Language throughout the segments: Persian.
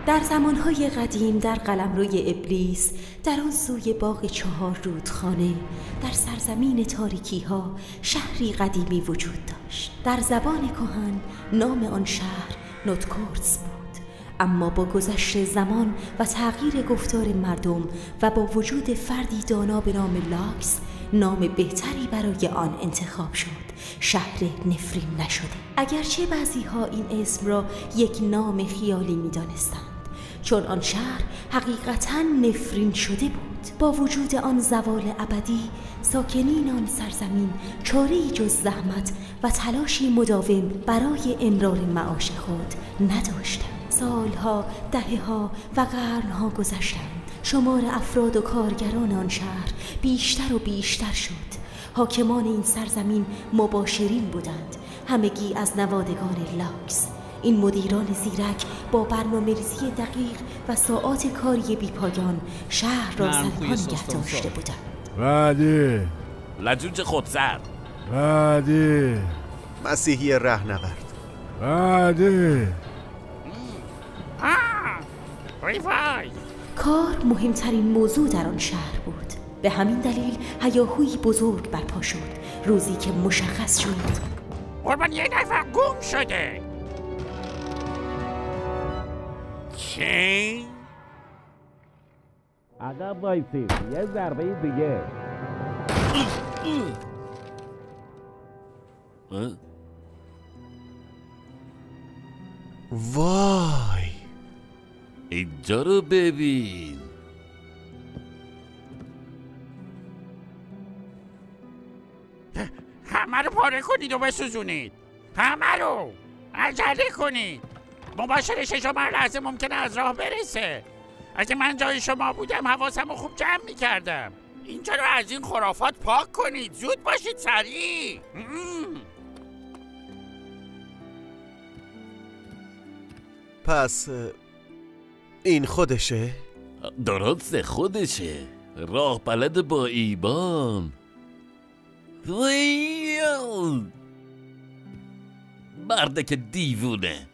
در زمانهای قدیم در قلمروی ابلیس، در آن سوی باغ 4 رودخانه، در سرزمین تاریکی ها شهری قدیمی وجود داشت. در زبان کهن نام آن شهر نوتکورتس بود، اما با گذشت زمان و تغییر گفتار مردم و با وجود فردی دانا به نام لاکس، نام بهتری برای آن انتخاب شد: شهر نفرین نشده. اگرچه بعضی ها این اسم را یک نام خیالی می دانستند، چون آن شهر حقیقتاً نفرین شده بود. با وجود آن زوال ابدی، ساکنین آن سرزمین چاره‌ای جز زحمت و تلاشی مداوم برای امرار معاش خود نداشتند. سالها، دهه‌ها و قرنها گذشتند. شمار افراد و کارگران آن شهر بیشتر و بیشتر شد. حاکمان این سرزمین مباشرین بودند، همگی از نوادگان لاکس. این مدیران زیرک با برنامه‌ریزی دقیق و ساعات کاری بیپایان شهر را سرپا نگه داشته بودند. بعدی لجوج خودسر، بعدی مسیحی رهنورد، بعدی ریفای. کار مهمترین موضوع در آن شهر بود. به همین دلیل هیاهویی بزرگ برپا شد. روزی که مشخص شد قربان یه نفر گم شده. چی؟ عقب وایسید، یه ضربه دیگه. وای، اینجا رو ببین. همه رو پاره کنید و بسوزونید. همه رو عجله کنید. مباشر ششم هر لحظه ممکنه از راه برسه. اگه من جای شما بودم حواسم رو خوب جمع میکردم. اینجا رو از این خرافات پاک کنید. زود باشید، سریع. پس این خودشه؟ درست خودشه. راه بلد با ایبان. مرده که دیوونه.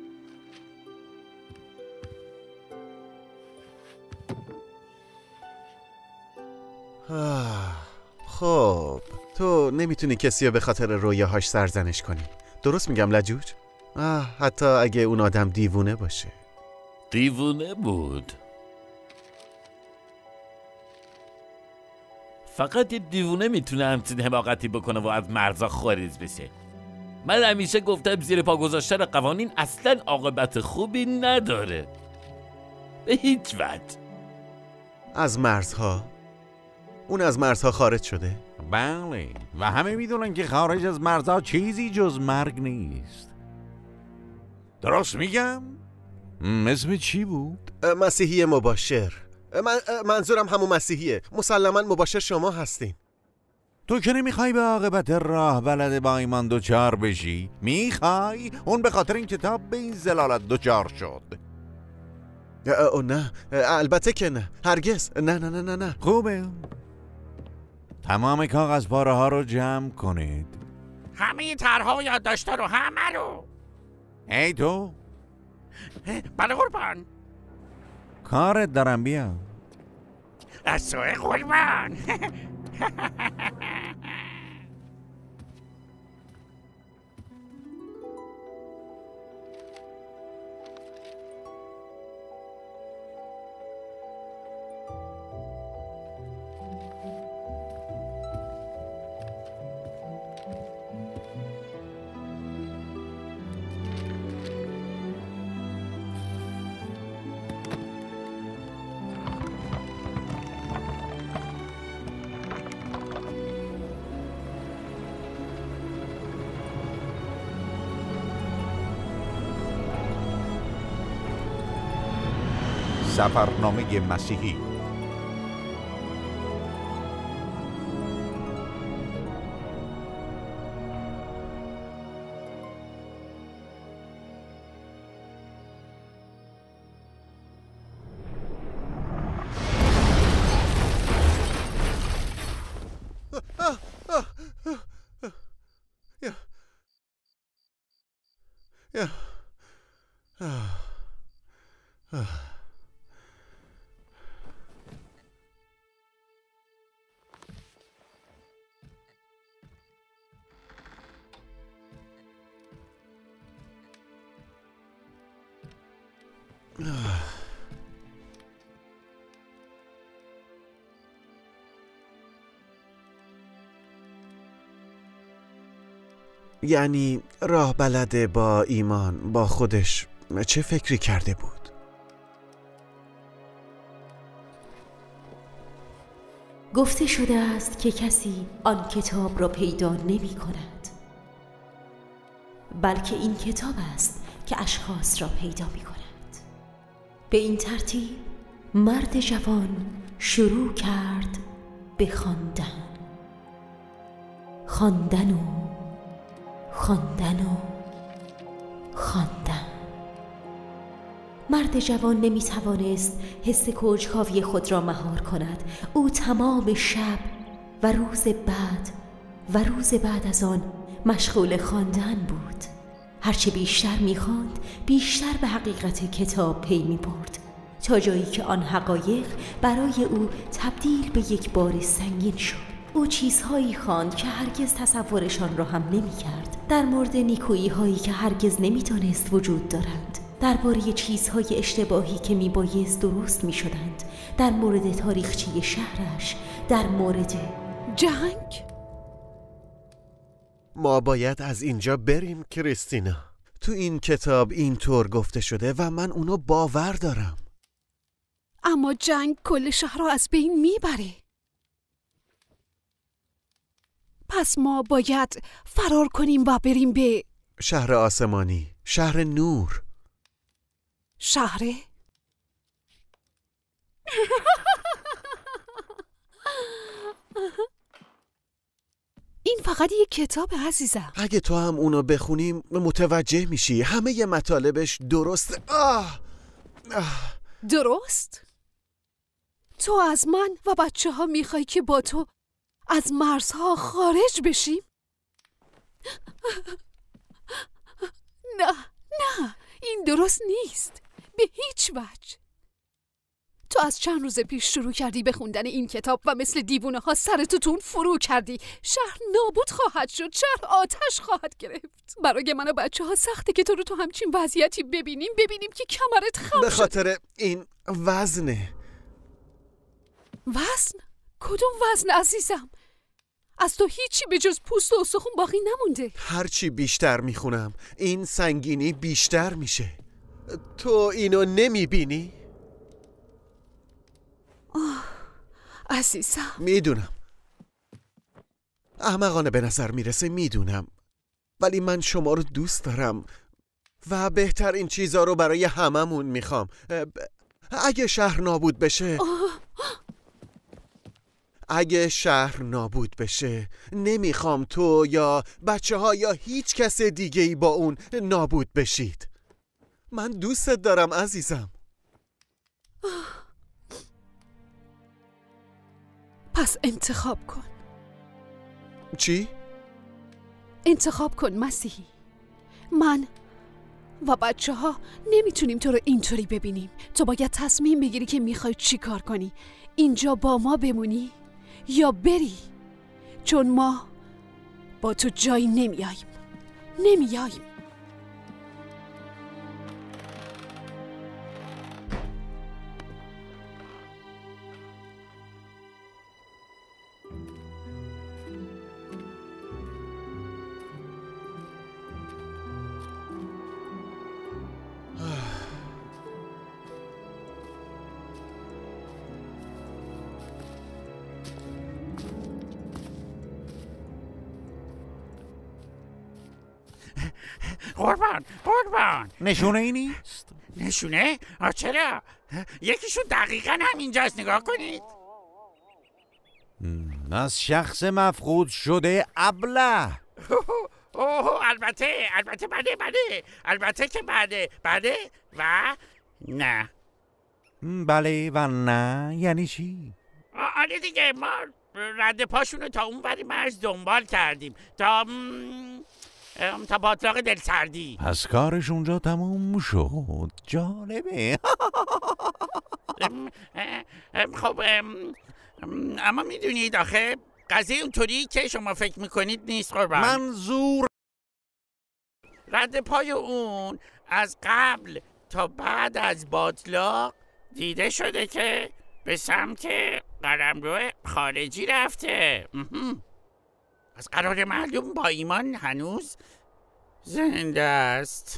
خب تو نمیتونی کسی رو به خاطر رویاهاش سرزنش کنی. درست میگم لجوج؟ حتی اگه اون آدم دیوونه باشه. دیوونه بود. فقط یه دیوونه میتونه همچین حماقتی بکنه و از مرزا خارج بشه. من همیشه گفتم زیر پا گذاشتن قوانین اصلا عاقبت خوبی نداره، به هیچ وجه. از مرزها؟ اون از مرزها خارج شده؟ بله، و همه میدونن که خارج از مرزها چیزی جز مرگ نیست. درست میگم؟ اسم چی بود؟ مسیحی مباشر. منظورم همون مسیحیه. مسلماً مباشر شما هستین. تو که نمیخوای به عاقبت راه بلد با ایمان دوچار بشی؟ میخوای؟ اون به خاطر این کتاب به این زلالت دوچار شد. نه، البته که نه. هرگز. نه. خوبه. تمام کاغذ پاره ها رو جمع کنید. همه طرح‌ها و یادداشت‌ها رو، همه رو. ای تو؟ بله قربان. کارت دارم، بیا. از سوی قربان. سفرنامه مسیحی. یعنی راه بلده با ایمان با خودش چه فکری کرده بود؟ گفته شده است که کسی آن کتاب را پیدا نمی کند، بلکه این کتاب است که اشخاص را پیدا می کند. به این ترتیب مرد جوان شروع کرد به خواندن، خواندن و خواندن و خواندن. مرد جوان نمی توانست حس کنجکاوی خود را مهار کند. او تمام شب و روز بعد از آن مشغول خواندن بود. هرچه بیشتر می خواند بیشتر به حقیقت کتاب پی می برد، تا جایی که آن حقایق برای او تبدیل به یک بار سنگین شد. او چیزهایی خواند که هرگز تصورشان را هم نمی کرد، در مورد نیکویی هایی که هرگز نمی دانست وجود دارند، درباره چیزهای اشتباهی که می بایست درست می شدند، در مورد تاریخچه شهرش، در مورد جنگ. ما باید از اینجا بریم کریستینا. تو این کتاب اینطور گفته شده و من اونو باور دارم. اما جنگ کل شهر را از بین میبره. پس ما باید فرار کنیم و بریم به شهر آسمانی، شهر نور. شهر این فقط یک کتاب عزیزم. اگه تو هم اونو بخونیم متوجه میشی همه مطالبش درست. درست؟ تو از من و بچه ها میخوای که با تو از مرزها خارج بشیم؟ نه این درست نیست به هیچ وجه. تو از چند روز پیش شروع کردی به خوندن این کتاب و مثل دیوونه ها سرتون فرو کردی. شهر نابود خواهد شد، شهر آتش خواهد گرفت. برای من و بچه ها سخته که تو رو تو همچین وضعیتی ببینیم که کمرت خم به شد. خاطر این وزنه. وزن؟ کدوم وزن عزیزم؟ از تو هیچی به جز پوست و استخون باقی نمونده. هرچی بیشتر میخونم این سنگینی بیشتر میشه. تو اینو نمیبینی؟ عزیزم میدونم احمقانه به نظر میرسه، میدونم، ولی من شما رو دوست دارم و بهترین چیزا رو برای هممون میخوام. اگه شهر نابود بشه نمیخوام تو یا بچه ها یا هیچ کس دیگه ای با اون نابود بشید. من دوستت دارم عزیزم. پس انتخاب کن. چی؟ انتخاب کن مسیحی. من و بچه ها نمیتونیم تو رو اینطوری ببینیم. تو باید تصمیم بگیری که میخوای چی کار کنی. اینجا با ما بمونی یا بری، چون ما با تو جایی نمیاییم. قربان نشونه ای نیست؟ نشونه؟ چرا؟ یکیشون دقیقاً همینجاست، نگاه کنید. از شخص مفقود شده ابله. البته بله، البته که بله و نه. بله و نه یعنی چی؟ آره دیگه، ما رد پاشونو تا اون وری مرز دنبال کردیم تا باطلاق دلسردی. پس کارش اونجا تموم شد. جالبه. خب اما میدونید آخه قضیه اونطوری که شما فکر میکنید نیست قربان. منظور رد پای اون از قبل تا بعد از باطلاق دیده شده که به سمت قلمرو خارجی رفته. از قرار معلوم با ایمان هنوز زنده است.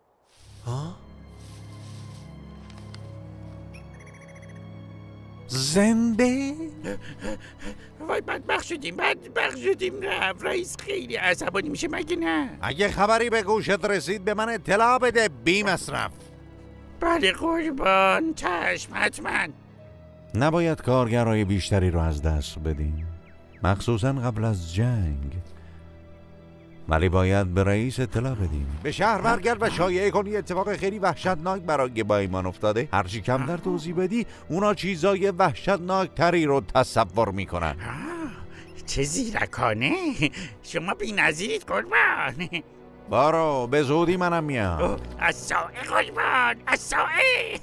زنده؟ وای بدبخت شدیم رئیس خیلی عصبانی میشه مگه نه؟ اگه خبری به گوشت رسید به من اطلاع بده بی مصرف. بله قربان، چشم حتما. نباید کارگرای بیشتری رو از دست بدیم، مخصوصا قبل از جنگ. ولی باید به رئیس اطلاع بدیم. به شهر برگرد و شایعه کنی اتفاق خیلی وحشتناک برای با ایمان افتاده. هرچی کمتر توضیح بدی اونا چیزای وحشتناک تری رو تصور میکنن. چه زیرکانه، شما بی نظیرید قربان. بارو به زودی منم میام. از سائه قربان، از سائه.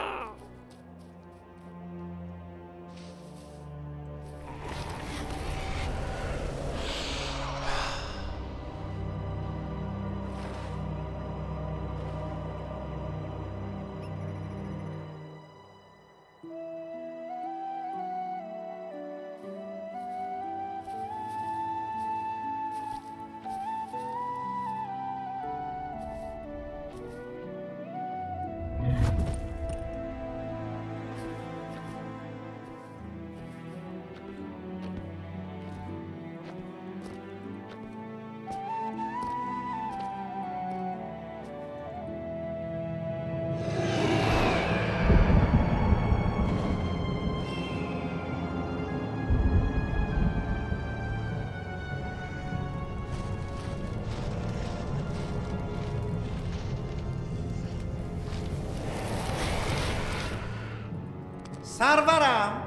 سرورم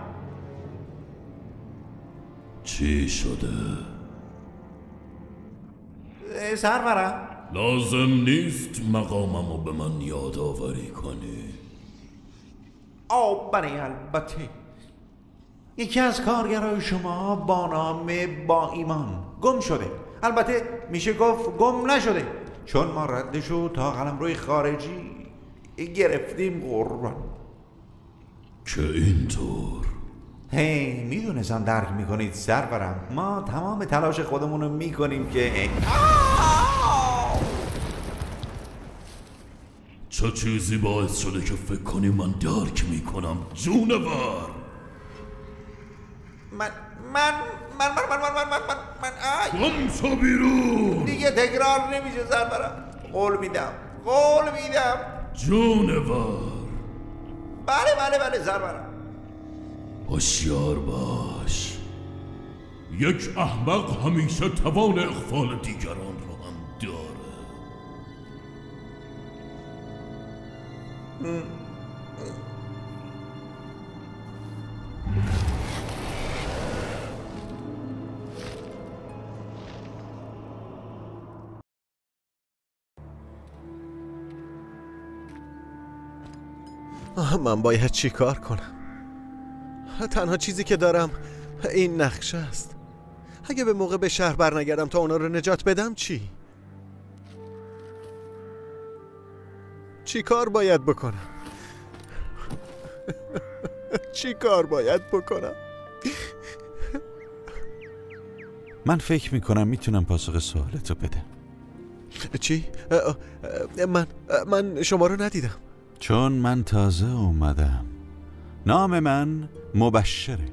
چی شده؟ سرورم لازم نیست مقاممو به من یادآوری کنی. بله البته. یکی از کارگرای شما با نام با ایمان گم شده. البته میشه گفت گم نشده، چون ما ردشو تا قلمروی خارجی گرفتیم قربان. که اینطور؟ هی میدونستم درک میکنید سرورم. ما تمام تلاش خودمونو میکنیم که چه چیزی باعث شده که فکر کنی من درک میکنم جونور؟ من گم شو بیرون. دیگه تکرار نمیشه سرورم. قول میدم جونور. بله سرورم. هوشیار باش، یک احمق همیشه توان اغفال دیگران رو هم داره. من باید چی کار کنم؟ تنها چیزی که دارم این نقشه است. اگه به موقع به شهر برنگردم تا اونا رو نجات بدم چی کار باید بکنم؟ چی کار باید بکنم؟ من فکر میکنم میتونم پاسخ سوالتو بدم. چی؟ من شما رو ندیدم. چون من تازه اومدم. نام من مبشره.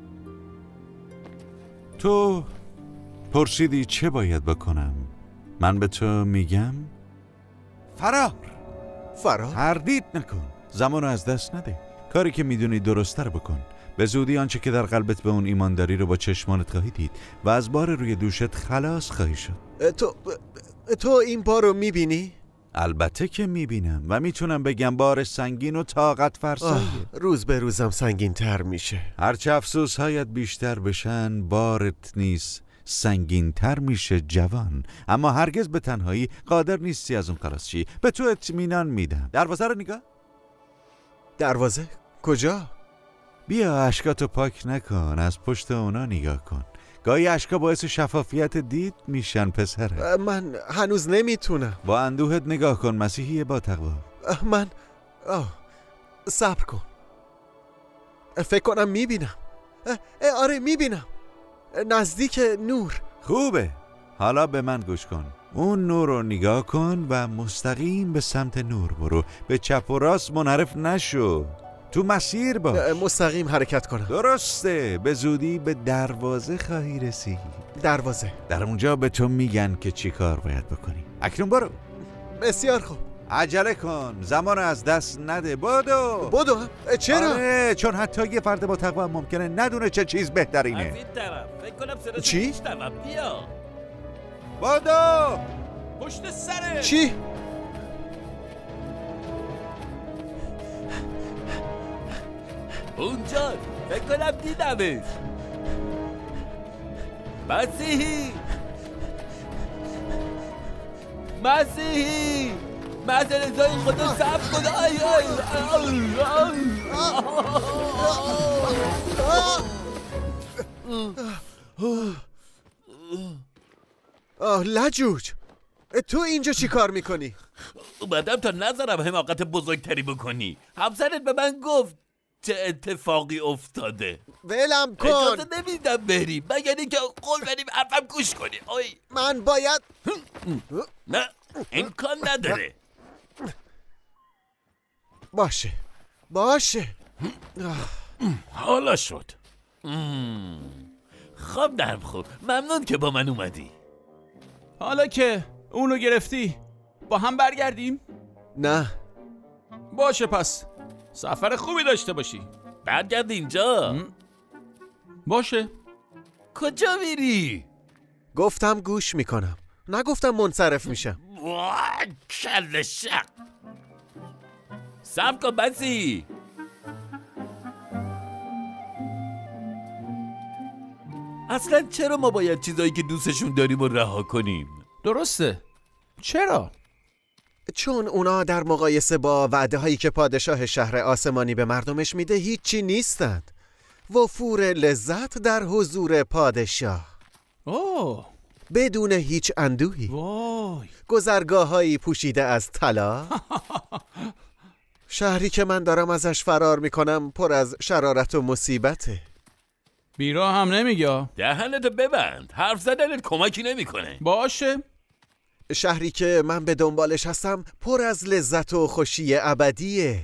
تو پرسیدی چه باید بکنم. من به تو میگم فرار. تردید نکن، زمانو از دست نده. کاری که میدونی درسته رو بکن. به زودی آنچه که در قلبت به اون ایمانداری رو با چشمانت خواهی دید و از بار روی دوشت خلاص خواهی شد. تو این بار رو میبینی؟ البته که میبینم و میتونم بگم بار سنگین و طاقت فرساییه. روز به روزم سنگین تر میشه. هرچه افسوس هایت بیشتر بشن بارت نیست سنگین تر میشه جوان. اما هرگز به تنهایی قادر نیستی از اون خلاص شی. به تو اطمینان میدم. دروازه رو نگاه. دروازه؟ کجا؟ بیا اشکاتو پاک نکن، از پشت اونا نگاه کن. گاهی اشکا باعث شفافیت دید میشن پسره. من هنوز نمیتونم. با اندوهت نگاه کن مسیحی با تقوا. من صبر کن. فکر کنم میبینم. آره میبینم. نزدیک نور. خوبه. حالا به من گوش کن. اون نور رو نگاه کن و مستقیم به سمت نور برو. به چپ و راست منحرف نشو. تو مسیر باش. مستقیم حرکت کنم. درسته. به زودی به دروازه خواهی رسید. دروازه. در اونجا به تو میگن که چی کار باید بکنی. اکنون برو. بسیار خوب. عجله کن. زمان از دست نده. بدو. چرا؟ آره، چون حتی یه فرد با تقوا ممکنه ندونه چه چیز بهترینه. از این طرف فکر کنم صدا چی؟ میشنوم. بیا بدو. پشت سره. چی؟ اونجا فکر کنم دیدمش. مسیحی معذر ازای خدا صبر کن. لجوج، تو اینجا چی کار میکنی؟ اومدم تا نظرم حماقت بزرگتری بکنی. همسرت به من گفت چه اتفاقی افتاده. ولم کن. اجازه نمیدم بریم مگر اینکه قول بدیم حرفم گوش کنی. من باید نه امکان نداره. باشه. حالا شد. خب نرم خوب. ممنون که با من اومدی. حالا که اونو گرفتی با هم برگردیم؟ نه. باشه پس سفر خوبی داشته باشی. برگرد اینجا. باشه. کجا میری؟ گفتم گوش میکنم، نگفتم منصرف میشم. کل شق. صبر کن بسی. اصلا چرا ما باید چیزایی که دوستشون داریم رو رها کنیم؟ درسته. چرا؟ چون اونا در مقایسه با وعده هایی که پادشاه شهر آسمانی به مردمش میده هیچی نیستند. وفور لذت در حضور پادشاه. بدون هیچ اندوهی. وای. گذرگاه‌هایی پوشیده از طلا. شهری که من دارم ازش فرار میکنم پر از شرارت و مصیبته. بیرا هم نمیگه. دهنتو ببند. حرف زدنت کمکی نمیکنه. باشه. شهری که من به دنبالش هستم پر از لذت و خوشی ابدیه.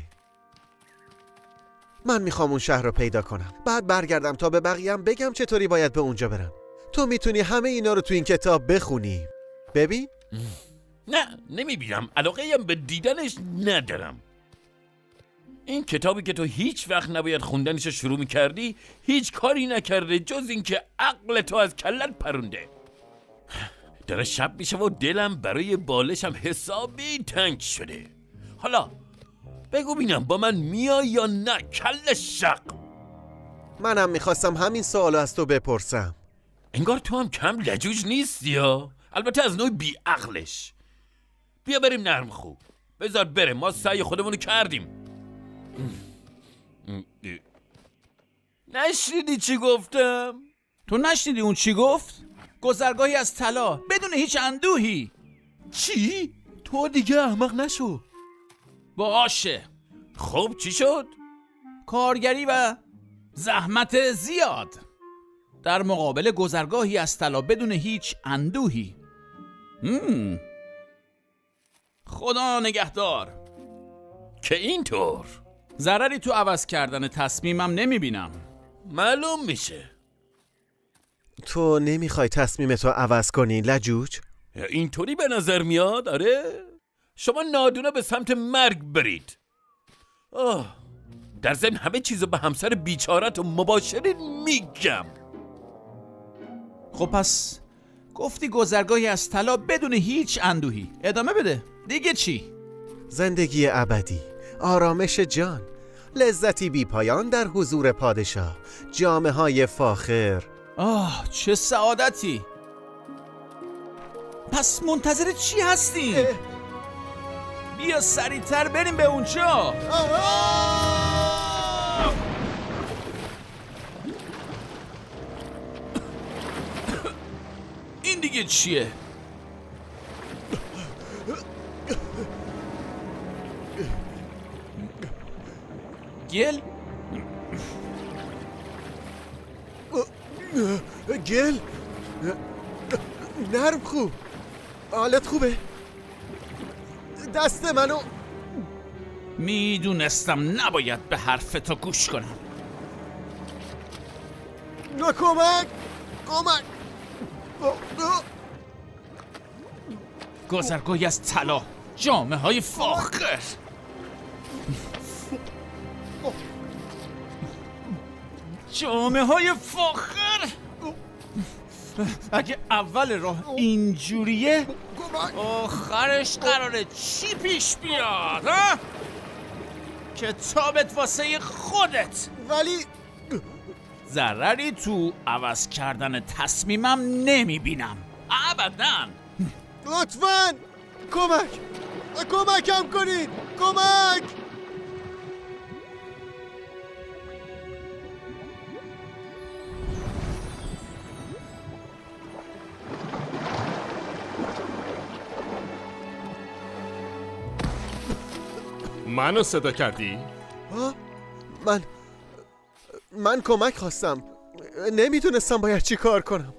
من میخوام اون شهر رو پیدا کنم، بعد برگردم تا به بقیه‌ام بگم چطوری باید به اونجا برم. تو میتونی همه اینا رو تو این کتاب بخونی. ببین. نه نمیبینم. علاقه هم به دیدنش ندارم. این کتابی که تو هیچ وقت نباید خوندنش شروع میکردی هیچ کاری نکرده جز اینکه عقل تو از کلت پرونده. داره شب میشه و دلم برای بالشم حسابی تنگ شده. حالا بگو بینم با من میای یا نه کل شق؟ منم میخواستم همین سوالو از تو بپرسم. انگار تو هم کم لجوج نیستی یا؟ البته از نوع بی عقلش. بیا بریم نرم خوب. بذار بره، ما سعی خودمونو کردیم. نشنیدی چی گفتم؟ تو نشنیدی اون چی گفت؟ گذرگاهی از طلا بدون هیچ اندوهی. چی؟ تو دیگه احمق نشو. باشه. خب چی شد؟ کارگری و زحمت زیاد در مقابل گذرگاهی از طلا بدون هیچ اندوهی. خدا نگهدار. که اینطور ضرری تو عوض کردن تصمیمم نمیبینم. معلوم میشه. تو نمیخوای تصمیمتو عوض کنی لجوج؟ اینطوری به نظر میاد. آره شما نادونه به سمت مرگ برید. در ضمن همه چیزو به همسر بیچارت و مباشرین میگم. خب پس گفتی گذرگاهی از طلا بدون هیچ اندوهی. ادامه بده. دیگه چی؟ زندگی ابدی، آرامش جان، لذتی بی پایان در حضور پادشاه، جامه‌های فاخر. چه سعادتی. پس منتظر چی هستی؟ بیا سریعتر بریم به اونجا. این دیگه چیه؟ گل؟ گل؟ نرم خوب. حالت خوبه؟ دست منو. میدونستم نباید به حرف تو گوش کنم. کمک! کمک! گذرگاهی از طلا، جامه های فاخر. جامه های فاخر. اگه اول راه اینجوریه، آخرش قراره چی پیش بیاد ها؟ کتابت واسه خودت. ولی ضرری تو عوض کردن تصمیمم نمیبینم ابداً. لطفاً کمکم کنید. کمک! منو صدا کردی؟ من کمک خواستم. نمیدونستم باید چی کار کنم.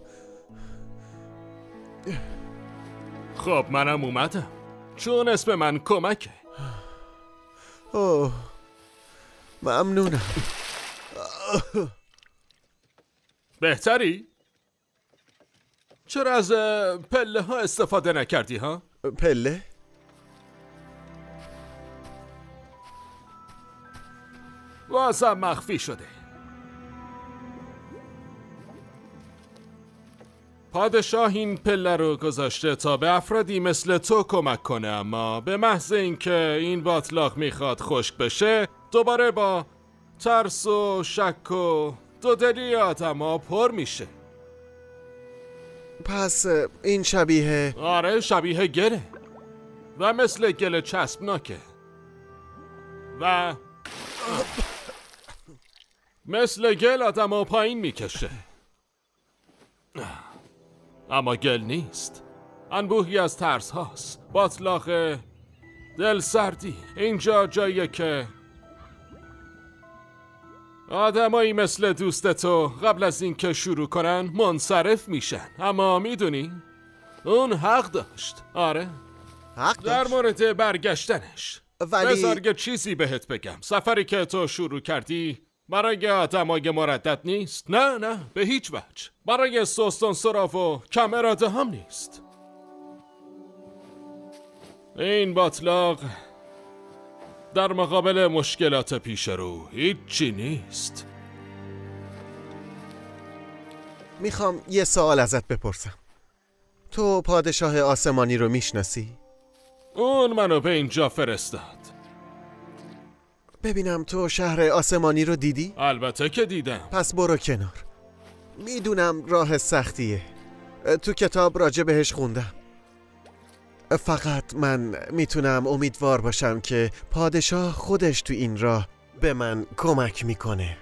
خب منم اومدم، چون اسم من کمکه. اوه ممنونم. بهتری؟ چرا از پله ها استفاده نکردی ها؟ پله؟ واسم مخفی شده. پادشاه این پله رو گذاشته تا به افرادی مثل تو کمک کنه، اما به محض اینکه این باطلاق میخواد خشک بشه دوباره با ترس و شک و دودلی آدما پر میشه. پس این شبیه؟ آره شبیه گله و مثل گل چسبناکه و مثل گل آدمو پایین میکشه، اما گل نیست. انبوهی از ترس هاست، باطلاق، دل سردی. اینجا جاییه که آدمایی مثل دوست تو قبل از اینکه شروع کنن منصرف میشن. اما میدونی اون حق داشت. آره حق داشت؟ در مورد برگشتنش. ولی بذار یه چیزی بهت بگم. سفری که تو شروع کردی برای آدمای مردد نیست. نه به هیچ وجه. برای سستون سراف و کم اراده هم نیست. این باطلاق در مقابل مشکلات پیش رو هیچی نیست. میخوام یه سوال ازت بپرسم. تو پادشاه آسمانی رو میشناسی؟ اون منو به اینجا فرستاد. ببینم تو شهر آسمانی رو دیدی؟ البته که دیدم. پس برو کنار. میدونم راه سختیه، تو کتاب راجع بهش خوندم. فقط من میتونم امیدوار باشم که پادشاه خودش تو این راه به من کمک میکنه.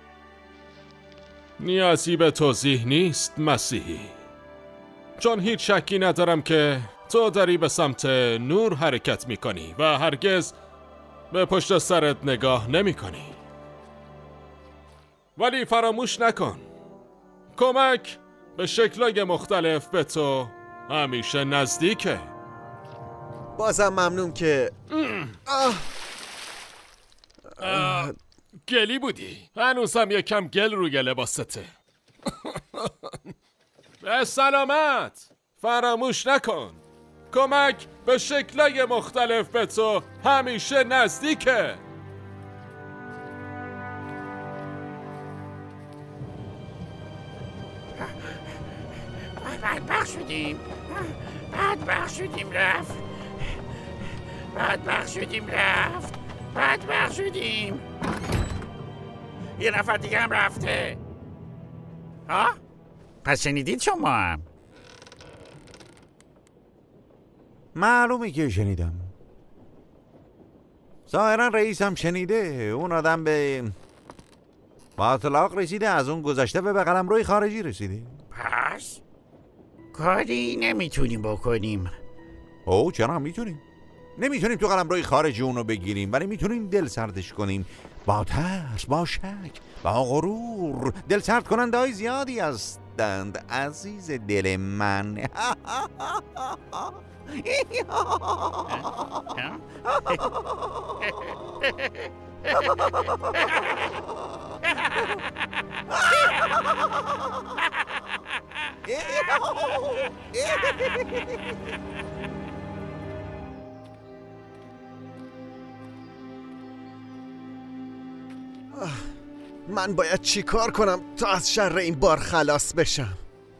نیازی به توضیح نیست مسیحی، چون هیچ شکی ندارم که تو داری به سمت نور حرکت میکنی و هرگز به پشت سرت نگاه نمی کنی. ولی فراموش نکن کمک به شکلای مختلف به تو همیشه نزدیکه. بازم ممنون که گلی بودی. هنوزم یکم گل روی لباسته. به سلامت. فراموش نکن کمک به شکلای مختلف به تو همیشه نزدیکه. بدبخت شدیم. بدبخت شدیم رفت. بدبخت شدیم رفت. بدبخت شدیم. یه نفر دیگه هم رفته. ها؟ پس شنیدید شما هم؟ معلومه که شنیدم. ظاهرا رئیس هم شنیده. اون آدم به باطلاق رسیده، از اون گذشته به قلمروی خارجی رسیده. پس کاری نمیتونیم بکنیم. چرا میتونیم؟ نمیتونیم تو قلمروی خارجی اونو بگیریم، ولی میتونیم دل سردش کنیم با ترس، با شک، با غرور دل سرد کننده های زیادی هستند عزیز دل من. من باید چی کار کنم تا از شر این بار خلاص بشم؟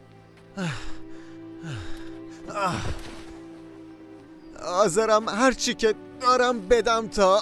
حاضرم هر چی که دارم بدم تا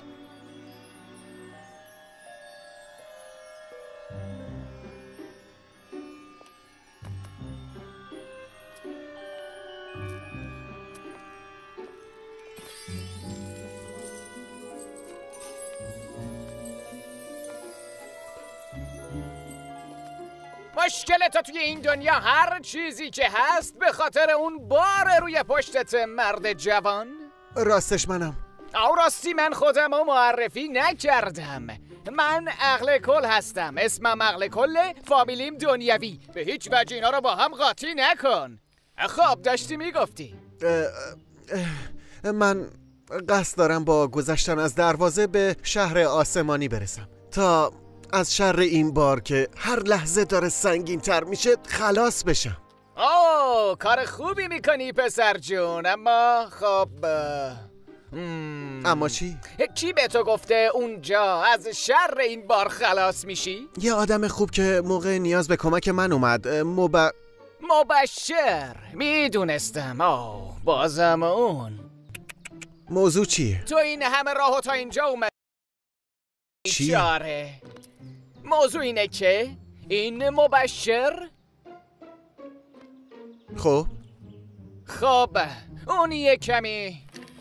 مشکل تو توی این دنیا هر چیزی که هست به خاطر اون بار روی پشتت مرد جوان؟ راستش منم. راستی من خودم رو معرفی نکردم. من عقل کل هستم. اسمم عقل کله، فامیلیم دنیوی. به هیچ وجه اینا رو با هم قاطی نکن. خب داشتی میگفتی؟ من قصد دارم با گذشتن از دروازه به شهر آسمانی برسم تا از شر این بار که هر لحظه داره سنگین تر میشه خلاص بشم. کار خوبی میکنی پسر جون، اما خب اما چی؟ کی به تو گفته اونجا از شر این بار خلاص میشی؟ یه آدم خوب که موقع نیاز به کمک من اومد. مبشر. میدونستم. بازم اون. موضوع چیه؟ تو این همه راهو تا اینجا اومد. چاره موضوع اینه که این مبشر خب اون یه کمی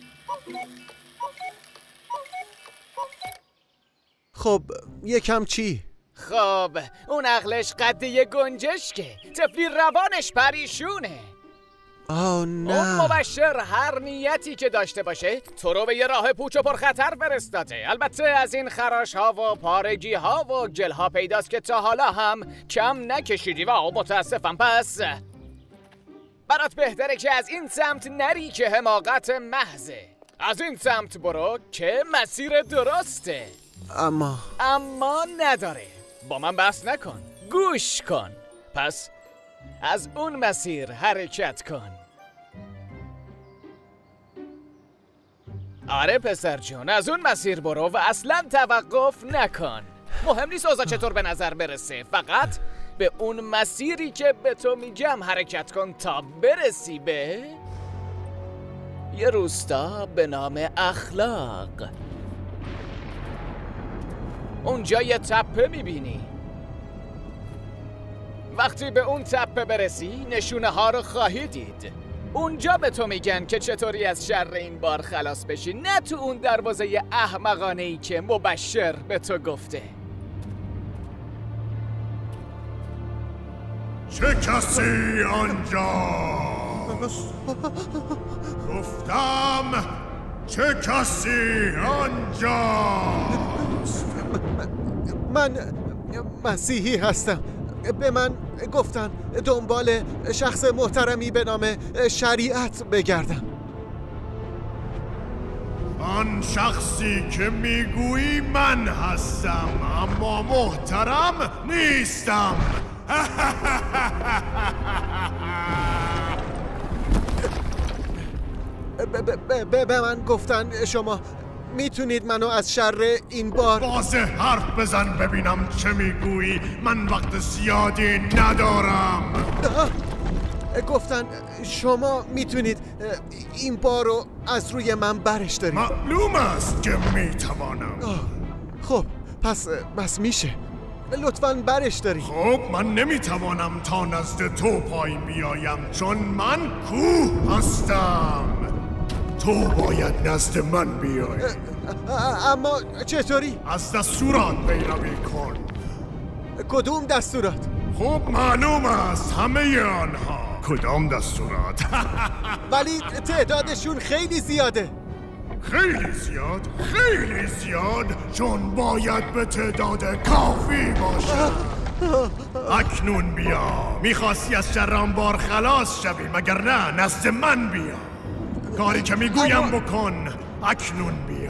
یکم چی؟ اون عقلش قد یه گنجشکه، طفلی روانش پریشونه. نه. اون مبشر هر نیتی که داشته باشه تو رو به یه راه پوچ و پرخطر فرستاده. البته از این خراش ها و پارگی ها و گل ها پیداست که تا حالا هم کم نکشیدی و متاسفم. پس برات بهتره که از این سمت نری که حماقت محضه. از این سمت برو که مسیر درسته. اما نداره. با من بحث نکن، گوش کن. پس از اون مسیر حرکت کن. آره پسر جون، از اون مسیر برو و اصلا توقف نکن. مهم نیست اوضاع چطور به نظر برسه، فقط به اون مسیری که به تو میگم حرکت کن تا برسی به یه روستا به نام اخلاق. اونجا یه تپه میبینی. وقتی به اون تپه برسی نشونه ها رو خواهی دید. اونجا به تو میگن که چطوری از شر این بار خلاص بشی، نه تو اون دروازه احمقانه‌ای که مبشر به تو گفته. چه کسی آنجا؟ گفتم چه کسی آنجا؟ من مسیحی هستم. به من گفتن دنبال شخص محترمی به نام شریعت بگردم. آن شخصی که میگویی من هستم، اما محترم نیستم. به من گفتن شما میتونید منو از شر این بار واضح حرف بزن ببینم چه میگویی. من وقت زیادی ندارم. گفتن شما میتونید این بار رو از روی من برش دارید. معلوم است که میتوانم. خب پس میشه. لطفاً برش داری. خب من نمیتوانم تا نزد تو پای بیایم چون من کوه هستم. تو باید نزد من بیایی. اما چطوری؟ از دستورات پیروی کن. کدوم دستورات؟ خب معلوم است همه آنها. کدام دستورات؟ ولی تعدادشون خیلی زیاده. خیلی زیاد چون باید به تعداد کافی باشه. اکنون بیا، میخواستی از شر انبار خلاص شوی مگر نه؟ نزد من بیا، کاری که میگویم بکن. اکنون بیا،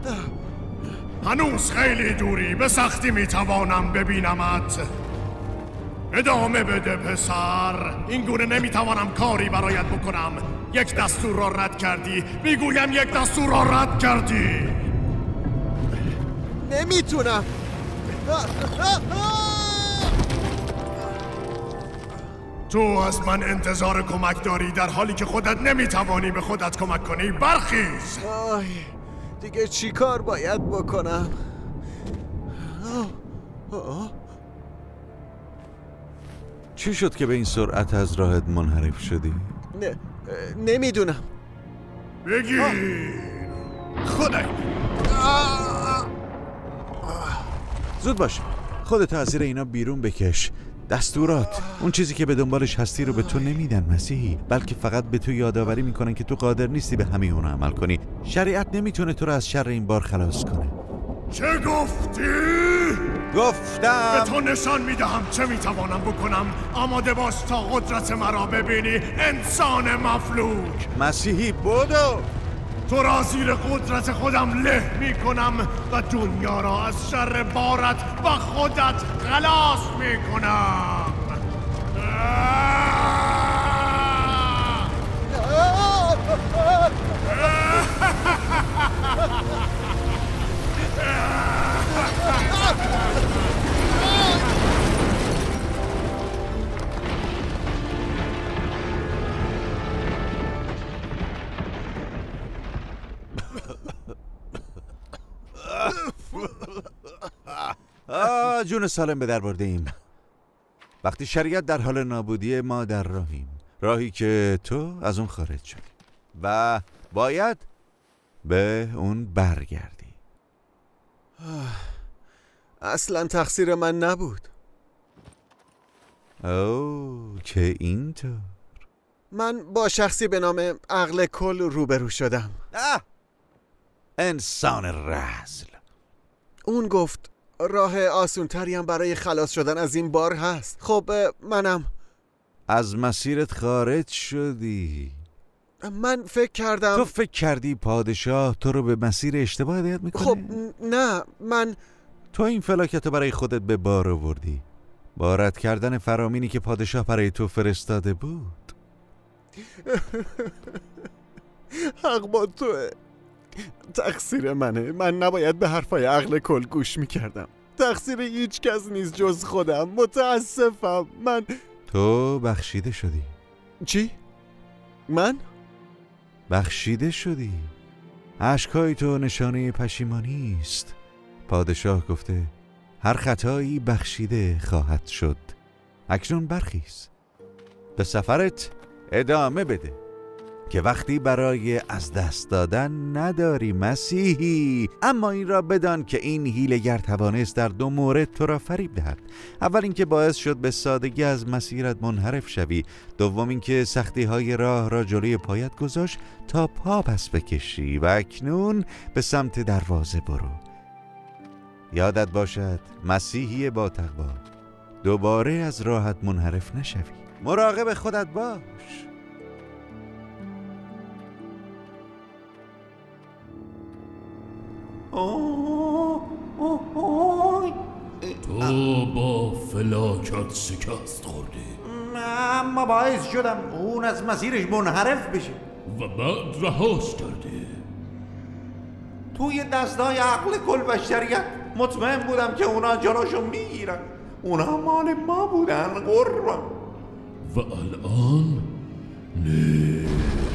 هنوز خیلی دوری، به سختی میتوانم ببینمت. ادامه بده پسر، این گونه نمیتوانم کاری برایت بکنم. یک دستور را رد کردی، میگویم یک دستور را رد کردی. نمیتونم. تو از من انتظار کمک داری در حالی که خودت نمیتوانی به خودت کمک کنی. برخیز. دیگه چی کار باید بکنم؟ چی شد که به این سرعت از راهت منحرف شدی؟ نمیدونم. بگیر. خدای زود باش، خودت از زیر اینا بیرون بکش. دستورات، اون چیزی که به دنبالش هستی رو به تو نمیدن مسیحی، بلکه فقط به تو یادآوری میکنن که تو قادر نیستی به همه اون عمل کنی. شریعت نمیتونه تو رو از شر این بار خلاص کنه. چه گفتی؟ گفتم به تو نشان میدهم چه میتوانم بکنم. آماده باش تا قدرت مرا ببینی، انسان مفلوک. مسیحی بدو. تو را زیر قدرت خودم له میکنم و دنیا را از شر بارت و خودت خلاص میکنم. جون سالم به در برده ایم. وقتی شریعت در حال نابودیه، ما در راهیم، راهی که تو از اون خارج شدی و باید به اون برگردی. اصلا تقصیر من نبود. که اینطور. من با شخصی به نام عقل کل روبرو شدم. انسان رذل. اون گفت راه آسونتری هم برای خلاص شدن از این بار هست. خب منم از مسیرت خارج شدی. من فکر کردم. تو فکر کردی پادشاه تو رو به مسیر اشتباه هدایت میکنه؟ خب نه، تو این فلاکتو برای خودت به بار آوردی، با رد کردن فرامینی که پادشاه برای تو فرستاده بود. حق با توه. تقصیر منه. من نباید به حرفای عقل کل گوش میکردم. تقصیر هیچ کس نیست جز خودم. متاسفم. تو بخشیده شدی. چی؟ من؟ بخشیده شدی. اشکای تو نشانه پشیمانی است. پادشاه گفته هر خطایی بخشیده خواهد شد. اکنون برخیز، به سفرت ادامه بده که وقتی برای از دست دادن نداری مسیحی. اما این را بدان که این حیله‌گر توانست در دو مورد تو را فریب دهد. اول اینکه باعث شد به سادگی از مسیرت منحرف شوی. دوم اینکه سختی‌های راه را جلوی پایت گذاشت تا پا پس بکشی و اکنون به سمت دروازه برو. یادت باشد مسیحی با تقوا، دوباره از راهت منحرف نشوی. مراقب خودت باش. تو با فلاکت شکست خوردی، اما باعث شدم اون از مسیرش منحرف بشه و بعد رهاش کردی. توی دستای عقل کل و شریعت مطمئن بودم که اونا جلوشو میگیرن. اونا مال ما بودن قربان. و الان نیست.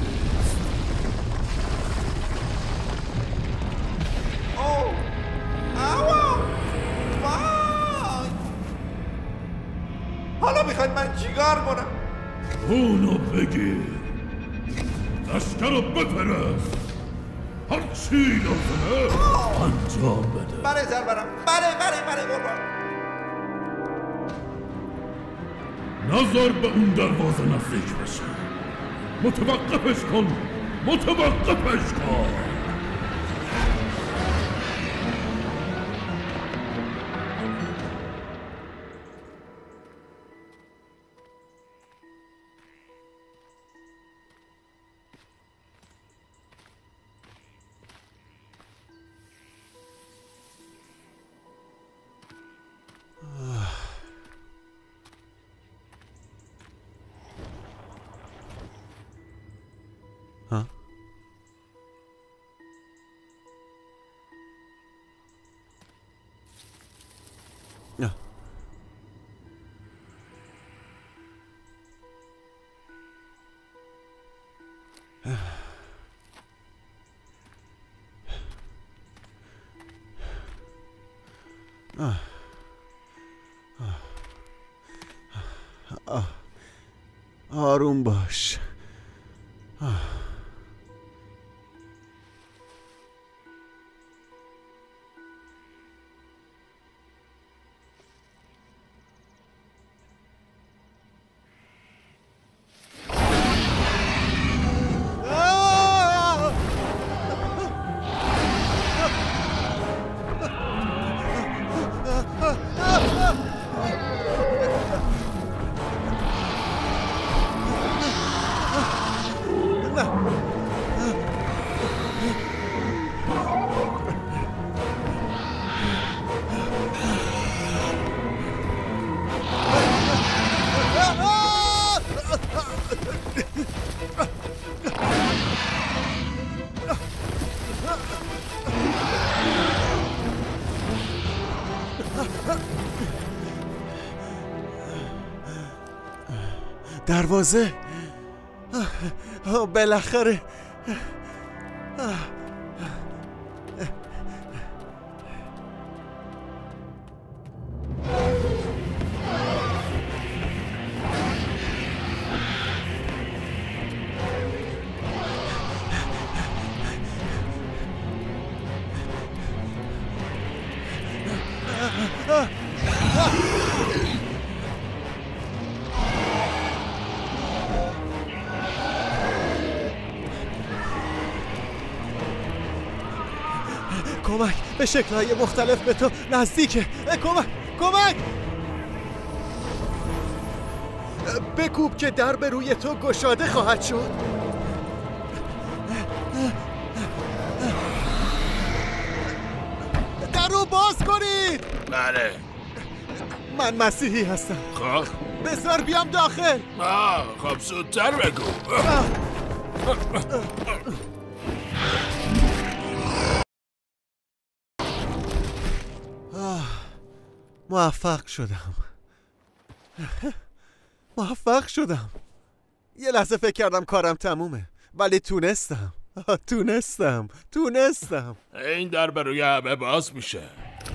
حالا میخواید من چیکار کنم؟ اونو بگیر، لشکر رو بفرست، هر چی لازمه انجام بده. بله سرورم، بله قربان. نظر به اون دروازه نزدیک بشه. متوقفش کن. آروم باش. دروازه بالاخره. کمک به شکل‌های مختلف به تو نزدیکه. کمک بکوب که در به روی تو گشاده خواهد شد. در رو باز کنید. بله. من مسیحی هستم. خب بذار بیام داخل. خب زودتر بگو. موفق شدم. یه لحظه فکر کردم کارم تمومه، ولی تونستم. این در به روی همه باز میشه.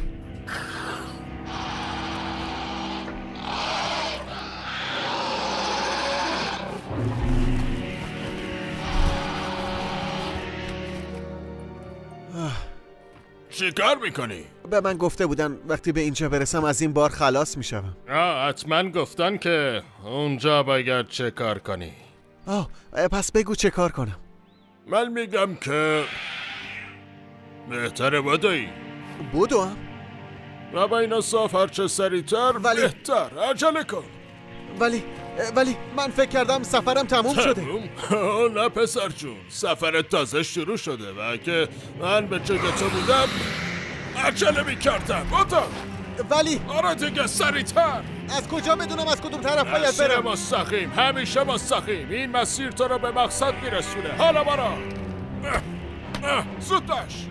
چی کار میکنی؟ به من گفته بودن وقتی به اینجا برسم از این بار خلاص میشم. حتما گفتن که اونجا باید چه کار کنی. پس بگو چه کار کنم. من میگم که بهتره بدوی. بدوم؟ و با اینا صاف هرچه سریعتر بهتر. عجله کن. ولی من فکر کردم سفرم تموم شده. نه پسر جون، سفرت تازه شروع شده و اگه من به جای تو بودم عجله میکردم. ولی آره دیگه سریعتر. از کجا بدونم از کدوم طرف باید برم؟ مستقیم، همیشه مستقیم. این مسیر تو رو به مقصد میرسونه. حالا برا زودش.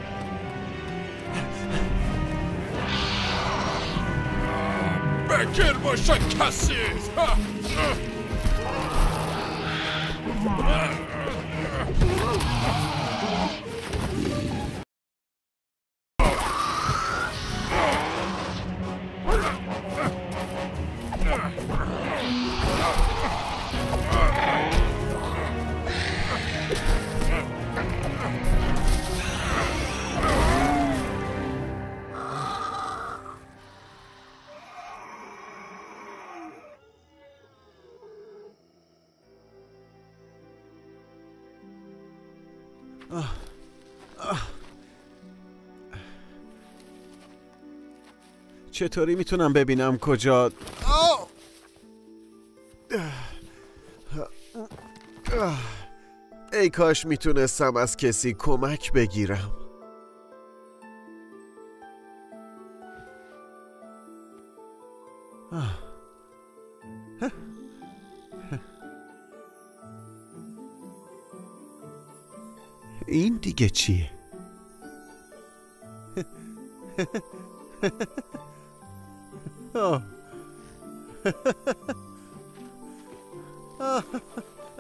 بگیر باشه کسی. چطوری میتونم ببینم کجا؟ ای کاش میتونستم از کسی کمک بگیرم. این دیگه چیه؟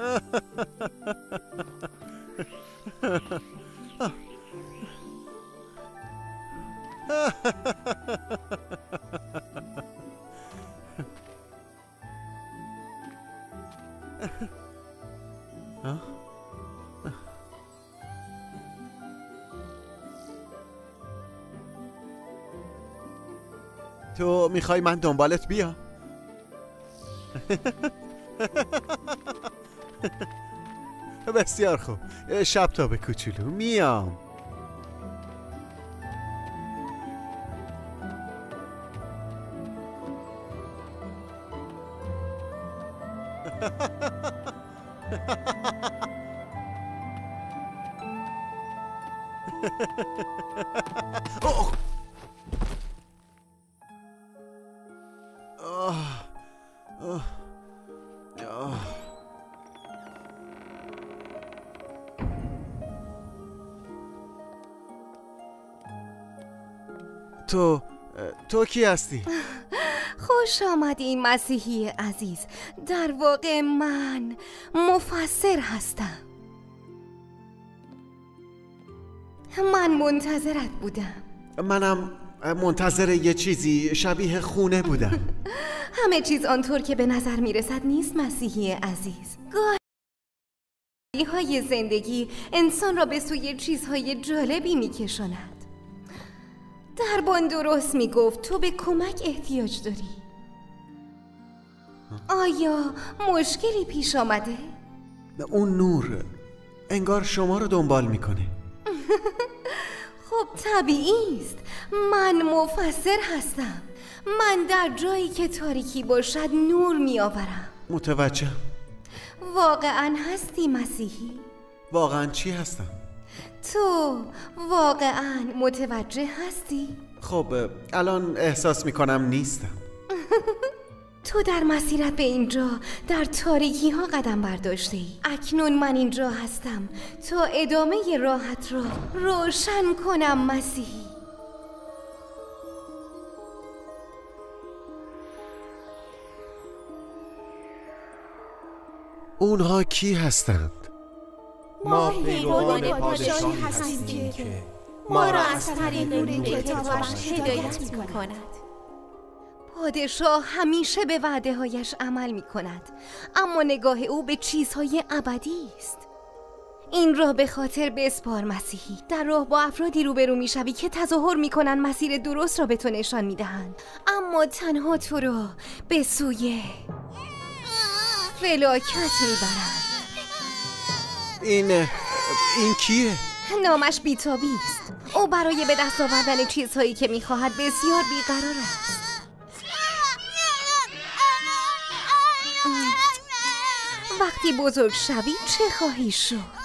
تو میخوای من دنبالت بیام؟ بسیار خوب، شب تا به کوچولو میام. تو کی هستی؟ خوش آمدی مسیحی عزیز. در واقع من مفسر هستم. من منتظرت بودم. منم منتظر یه چیزی شبیه خونه بودم. همه چیز آنطور که به نظر میرسد نیست مسیحی عزیز. گاهی های زندگی انسان را به سوی چیزهای جالبی میکشاند. دربان درست میگفت تو به کمک احتیاج داری. آیا مشکلی پیش آمده؟ اون نور انگار شما رو دنبال میکنه. خب طبیعی است. من مفسر هستم. من در جایی که تاریکی باشد نور میآورم. متوجه. واقعا هستی مسیحی؟ واقعا چی هستم؟ تو واقعا متوجه هستی؟ خب الان احساس میکنم نیستم. تو در مسیرت به اینجا در تاریکی ها قدم برداشته ای. اکنون من اینجا هستم تا ادامه راهت را روشن کنم مسیحی. اونها کی هستند؟ ما پیروان پادشاهی هستیم که ما را از طریق نور کتابش هدایت می‌کند. پادشاه همیشه به وعده هایش عمل می کند، اما نگاه او به چیزهای ابدی است. این را به خاطر بسپار مسیحی. در راه با افرادی روبرو می شوی که تظاهر می کنند مسیر درست را به تو نشان می دهند، اما تنها تو را به سوی فلاکت می برند. این کیه؟ نامش بیتابی است. او برای به دست آوردن چیزهایی که می خواهد بسیار بیقرار است. وقتی بزرگ شوی چه خواهی شد؟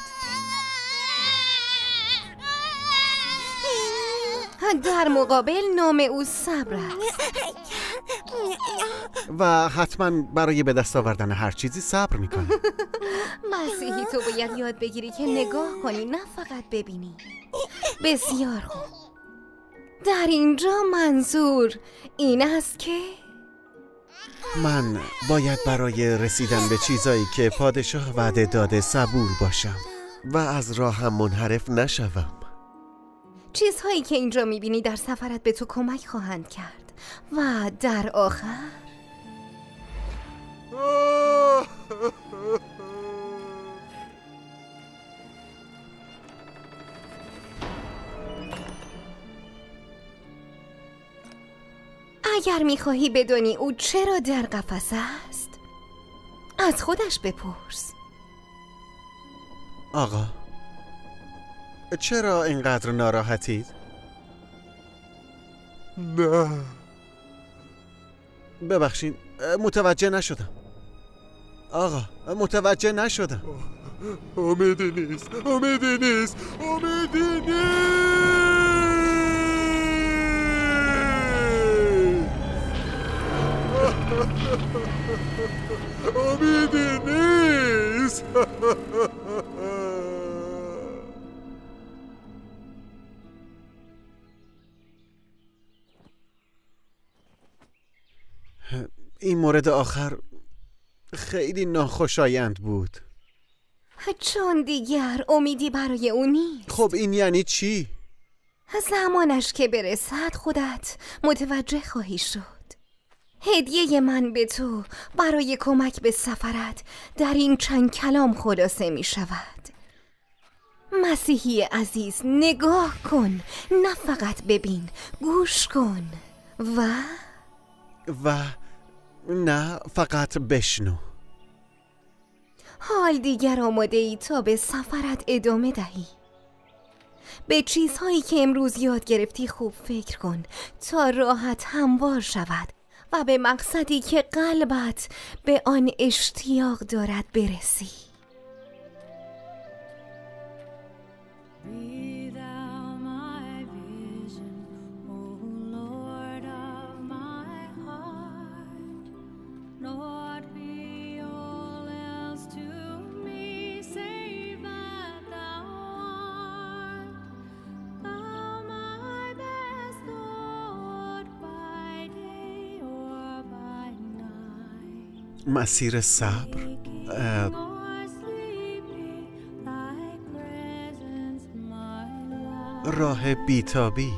در مقابل نام او صبر است. و حتما برای به دست آوردن هر چیزی صبر میکنه. مسیحی تو باید یاد بگیری که نگاه کنی نه فقط ببینی. بسیار خوب. در اینجا منظور این است که من باید برای رسیدن به چیزایی که پادشاه وعده داده صبور باشم و از راهم منحرف نشوم. چیزهایی که اینجا میبینی در سفرت به تو کمک خواهند کرد و در آخر اگر میخواهی بدانی او چرا در قفس است از خودش بپرس. آقا چرا اینقدر ناراحتید؟ نه ببخشید متوجه نشدم. آقا متوجه نشدم. امیدی نیست، امیدی نیست، امیدی نیست. امیدی نیست. این مورد آخر خیلی ناخوشایند بود. چون دیگر امیدی برای او نیست. خب این یعنی چی؟ زمانش که برسد خودت متوجه خواهی شد. هدیه من به تو برای کمک به سفرت در این چند کلام خلاصه می شود. مسیحی عزیز، نگاه کن، نه فقط ببین، گوش کن و نه فقط بشنو. حال دیگر آماده ای تا به سفرت ادامه دهی. به چیزهایی که امروز یاد گرفتی خوب فکر کن تا راحت هموار شود و به مقصدی که قلبت به آن اشتیاق دارد برسی. مسیر صبر، راه بیتابی،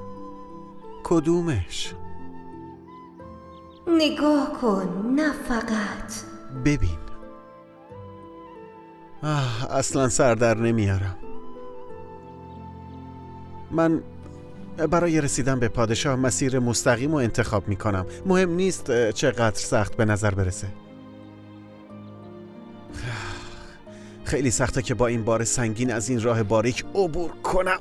کدومش؟ نگاه کن، نه فقط ببین. اصلا سر در نمیارم. من برای رسیدن به پادشاه مسیر مستقیم رو انتخاب میکنم. مهم نیست چقدر سخت به نظر برسه. خیلی سخته که با این بار سنگین از این راه باریک عبور کنم.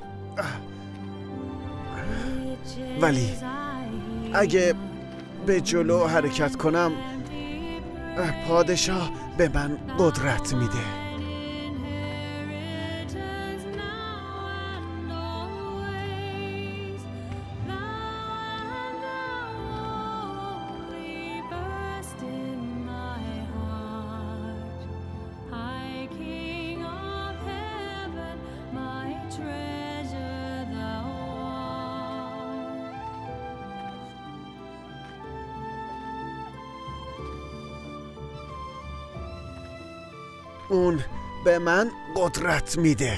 ولی اگه به جلو حرکت کنم پادشاه به من قدرت میده. اون به من قدرت میده.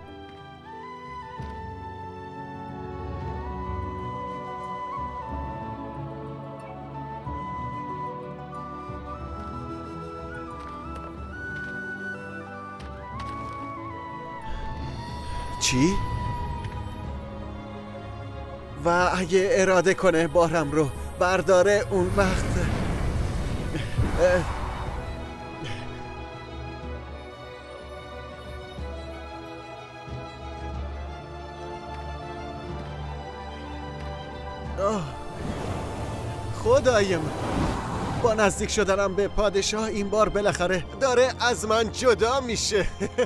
چی؟ و اگه اراده کنه بارم رو برداره اون وقت خدای من، با نزدیک شدنم به پادشاه این بار بالاخره داره از من جدا میشه.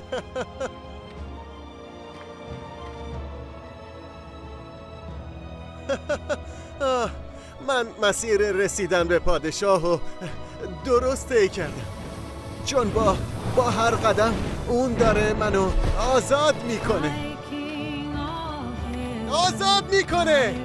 من مسیر رسیدن به پادشاه رو درست طی کردم، چون با هر قدم اون داره منو آزاد میکنه.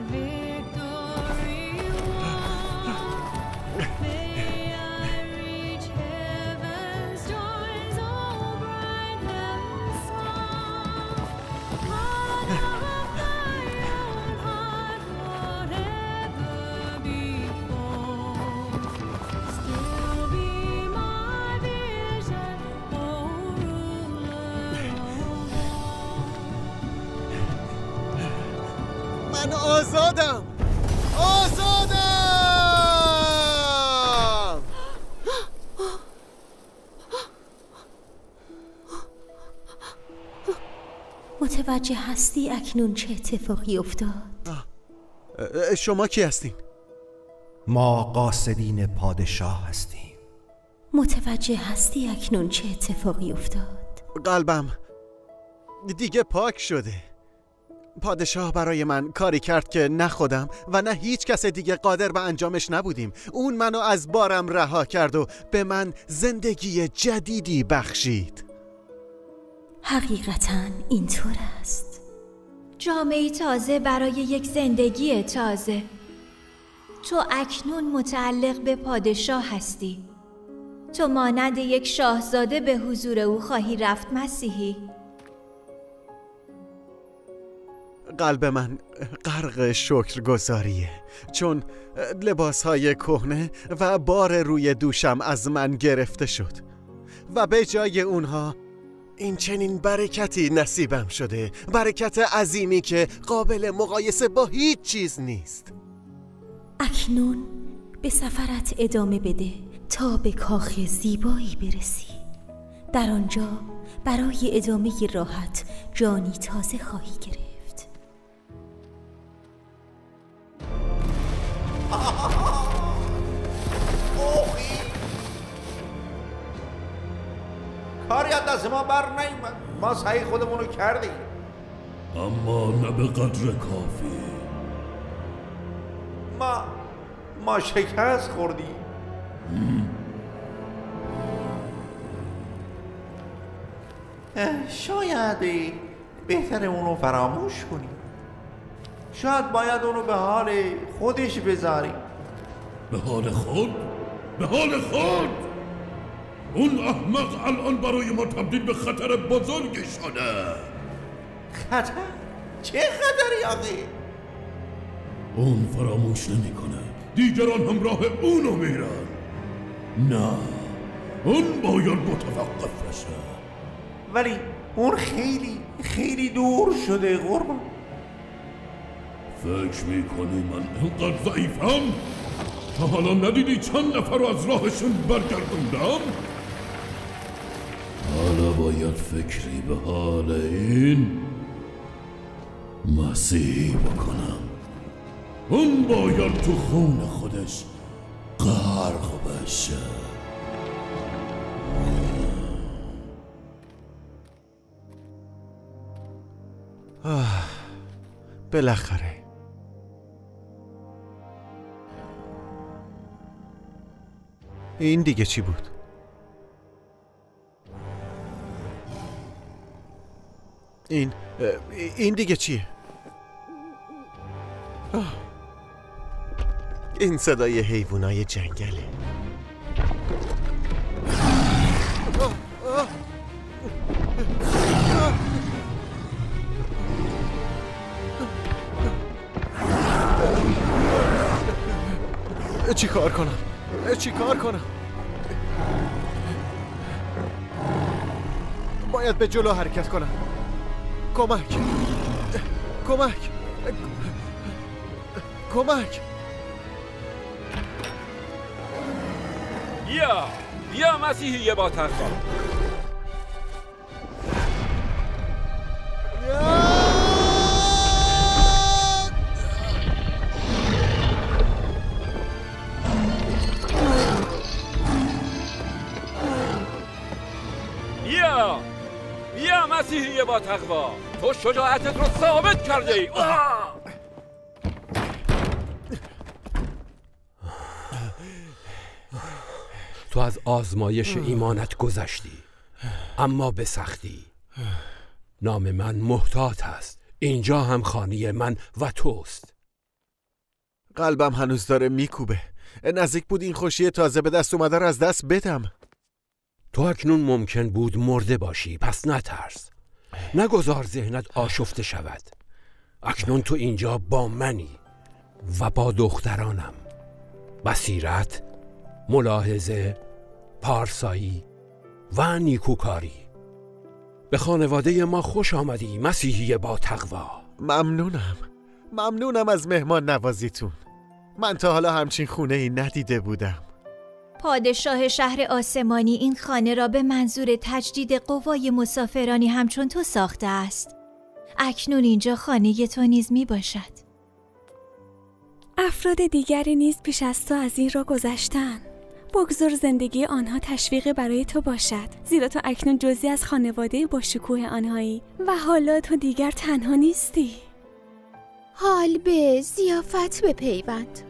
من آزادم. متوجه هستی اکنون چه اتفاقی افتاد؟ شما کی هستین؟ ما قاصدین پادشاه هستیم. متوجه هستی اکنون چه اتفاقی افتاد؟ قلبم دیگه پاک شده. پادشاه برای من کاری کرد که نه خودم و نه هیچ کس دیگه قادر به انجامش نبودیم. اون منو از بارم رها کرد و به من زندگی جدیدی بخشید. حقیقتاً اینطور است. جامعه تازه برای یک زندگی تازه. تو اکنون متعلق به پادشاه هستی. تو مانند یک شاهزاده به حضور او خواهی رفت مسیحی. قلب من غرق شکرگزاریه، چون لباسهای کهنه و بار روی دوشم از من گرفته شد و به جای اونها این چنین برکتی نصیبم شده، برکت عظیمی که قابل مقایسه با هیچ چیز نیست. اکنون به سفرت ادامه بده تا به کاخ زیبایی برسی. در آنجا برای ادامه راحت جانی تازه خواهی گرفت. کاری از دست ما بر نیومد. ما سعی خودمونو کردیم، اما نه به قدر کافی. ما شکست خوردیم. شاید بهتره اونو فراموش کنیم. شاید باید اونو به حال خودش بذاریم. به حال خود؟ به حال خود؟ اون احمق الان برای ما تبدیل به خطر بزرگی شده. خطر؟ چه خطری آقی؟ اون فراموش نمی کنه. دیگران همراه اونو میرن. نه، اون باید متوقف بشه. ولی اون خیلی دور شده قربان. فکر میکنی من اینقدر ضعیفم؟ تا حالا ندیدی چند نفر رو از راهشون برگردوندم؟ حالا باید فکری به حال این مسیحی بکنم. اون باید تو خون خودش غرق بشه. بالاخره این دیگه چی بود؟ این دیگه چیه؟ این صدای حیوانای جنگله. چی کار کنم؟ باید به جلو حرکت کنم. کمک. بیا مسیحی با تقوا. بیا مسیحی با تقوا، تو شجاعتت رو ثابت کرده ای. تو از آزمایش ایمانت گذشتی، اما به سختی. نام من محتاط است. اینجا هم خانه من و توست. قلبم هنوز داره میکوبه. نزدیک بود این خوشی تازه به دست اومده رو از دست بدم. تو اکنون ممکن بود مرده باشی، پس نترس. نگذار ذهنت آشفته شود. اکنون تو اینجا با منی و با دخترانم. بصیرت، ملاحظه، پارسایی و نیکوکاری. به خانواده ما خوش آمدی مسیحی با تقوا. ممنونم از مهمان نوازیتون. من تا حالا همچین خونه ای ندیده بودم. پادشاه شهر آسمانی این خانه را به منظور تجدید قوای مسافرانی همچون تو ساخته است. اکنون اینجا خانه تو نیز می باشد. افراد دیگری نیز پیش از تو از این را گذشتن. بگذار زندگی آنها تشویق برای تو باشد، زیرا تو اکنون جزئی از خانواده با شکوه آنهایی و حالا تو دیگر تنها نیستی. حال به ضیافت بپیوند.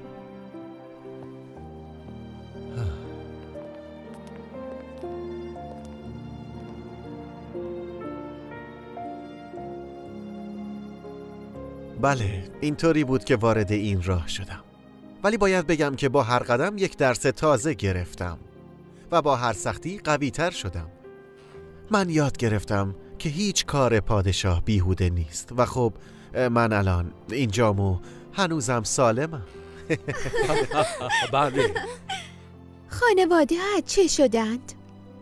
بله، اینطوری بود که وارد این راه شدم. ولی باید بگم که با هر قدم یک درس تازه گرفتم. و با هر سختی قوی تر شدم. من یاد گرفتم که هیچ کار پادشاه بیهوده نیست و خب من الان اینجام و هنوزم سالمم. بله. خانواده ها چه شدند؟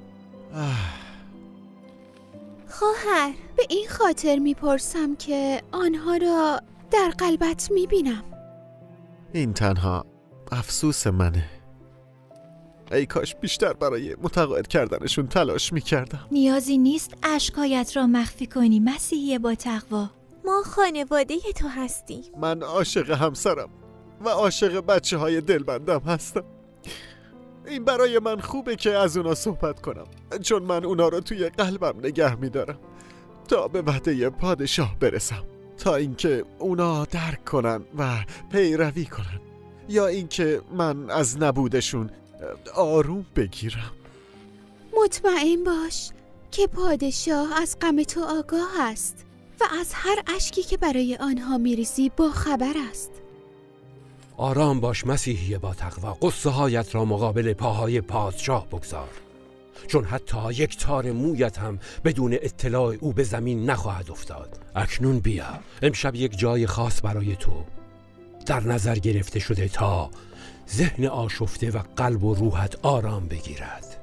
خواهر، به این خاطر میپرسم که آنها را در قلبت میبینم. این تنها افسوس منه. ای کاش بیشتر برای متقاعد کردنشون تلاش میکردم. نیازی نیست اشکایت را مخفی کنی مسیحی با تقوا. ما خانواده تو هستیم. من عاشق همسرم و عاشق بچه های دلبندم هستم. این برای من خوبه که از اونا صحبت کنم، چون من اونا رو توی قلبم نگه میدارم تا به وعده پادشاه برسم، تا اینکه اونا درک کنن و پیروی کنن، یا اینکه من از نبودشون آروم بگیرم. مطمئن باش که پادشاه از غم تو آگاه است و از هر اشکی که برای آنها میریزی با خبر است. آرام باش مسیحی با تقوا، قصه هایت را مقابل پاهای پادشاه بگذار، چون حتی یک تار مویت هم بدون اطلاع او به زمین نخواهد افتاد. اکنون بیا، امشب یک جای خاص برای تو در نظر گرفته شده تا ذهن آشفته و قلب و روحت آرام بگیرد.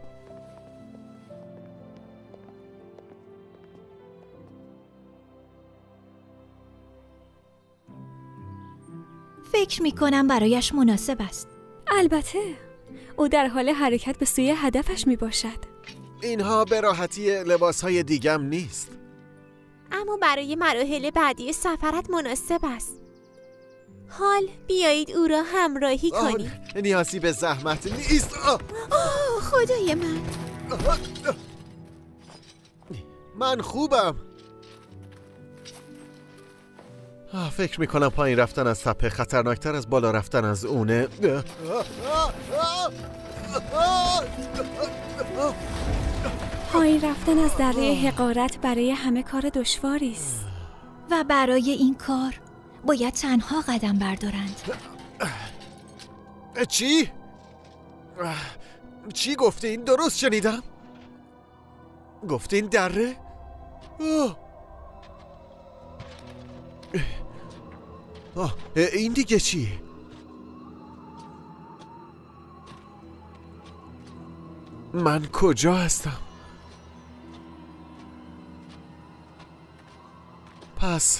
فکر میکنم برایش مناسب است. البته او در حال حرکت به سوی هدفش می باشد. اینها به راحتی لباسهای دیگم نیست، اما برای مراحل بعدی سفرت مناسب است. حال بیایید او را همراهی کنید. نیازی به زحمت نیست. خدای من، من خوبم. فکر میکنم پایین رفتن از تپه خطرناکتر از بالا رفتن از اونه. پایین رفتن از دره حقارت برای همه کار دشواری است و برای این کار باید تنها قدم بردارند. چی؟ چی گفتین؟ درست شنیدم؟ گفتین دره؟ این دیگه چی؟ من کجا هستم؟ پس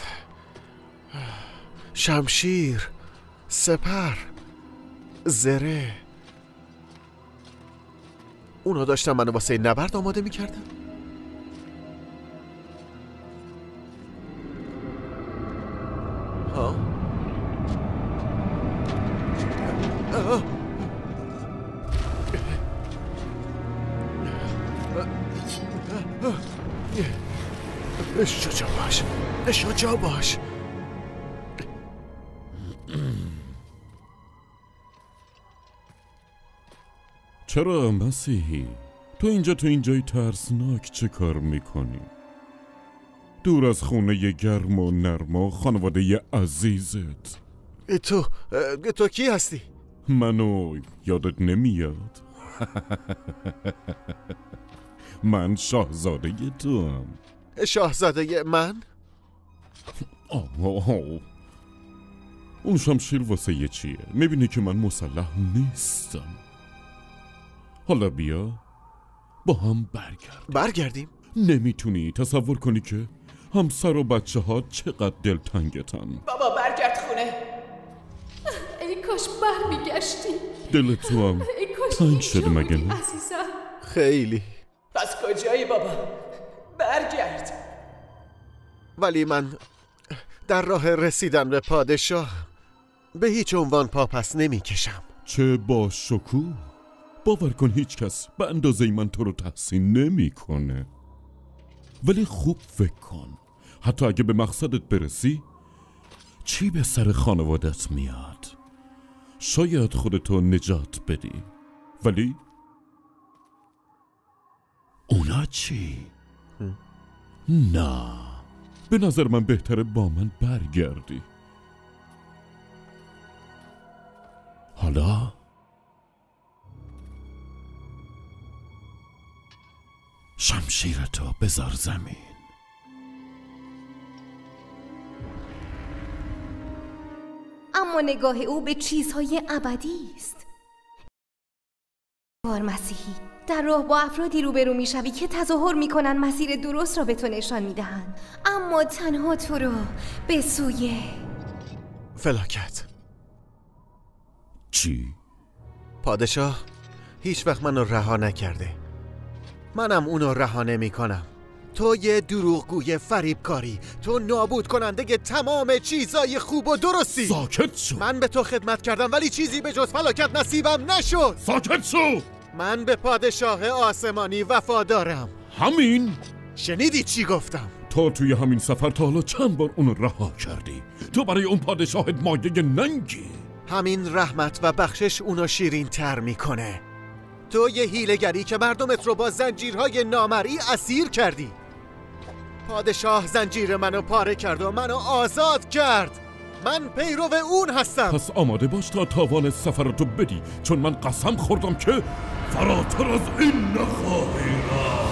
شمشیر، سپر، زره، اونا داشتن منو واسه نبرد آماده میکردن؟ شجاع باش، شجاع باش. چرا مسیحی؟ تو اینجا تو این جای ترسناک چه کار میکنی؟ دور از خونه گرم و نرم و خانواده عزیزت. تو کی هستی؟ منو یادت نمیاد؟ من شاهزاده تو هم. شاهزاده من؟ اون شمشیر واسه یه چیه؟ میبینی که من مسلح نیستم. حالا بیا با هم برگردیم؟ نمیتونی تصور کنی که همسر و بچه ها چقدر دلتنگتن. بابا برگرد خونه. ای کاش برمیگشتی. دل تو هم تنگ شده مگه نه؟ عزیزم خیلی. پس کجایی بابا؟ برگرد. ولی من در راه رسیدن به پادشاه به هیچ عنوان پا پس نمی کشم. چه با شکوه. باور کن هیچ کس به اندازه من تو رو تحسین نمی کنه. ولی خوب فکر کن، حتی اگه به مقصدت برسی چی به سر خانوادت میاد؟ شاید خودتو نجات بدی، ولی اونا چی؟ نه، به نظر من بهتره با من برگردی. حالا شمشیرتو بذار زمین. اما نگاه او به چیزهای ابدی است. بار مسیحی، در راه با افرادی روبرو میشوی که تظاهر میکنن مسیر درست را به تو نشان میدهند، اما تنها تو را به سوی فلاکت. چی؟ پادشاه هیچ وقت منو رها نکرده، منم اونو رها نمی کنم. تو یه دروغگوی فریبکاری، تو نابود کننده تمام چیزای خوب و درستی. ساکت شو. من به تو خدمت کردم ولی چیزی به جز فلاکت نصیبم نشد. ساکت شو. من به پادشاه آسمانی وفادارم. همین؟ شنیدی چی گفتم؟ تو توی همین سفر تا حالا چند بار اونو رها کردی؟ تو برای اون پادشاهت مایه ننگی. همین رحمت و بخشش اونو شیرین تر میکنه. تو یه حیله‌گری که مردمت رو با زنجیرهای نامرئی اسیر کردی. پادشاه زنجیر منو پاره کرد و منو آزاد کرد. من پیرو اون هستم. پس آماده باش تا تاوان سفرتو بدی، چون من قسم خوردم که فراتر از این نخواهی رفت.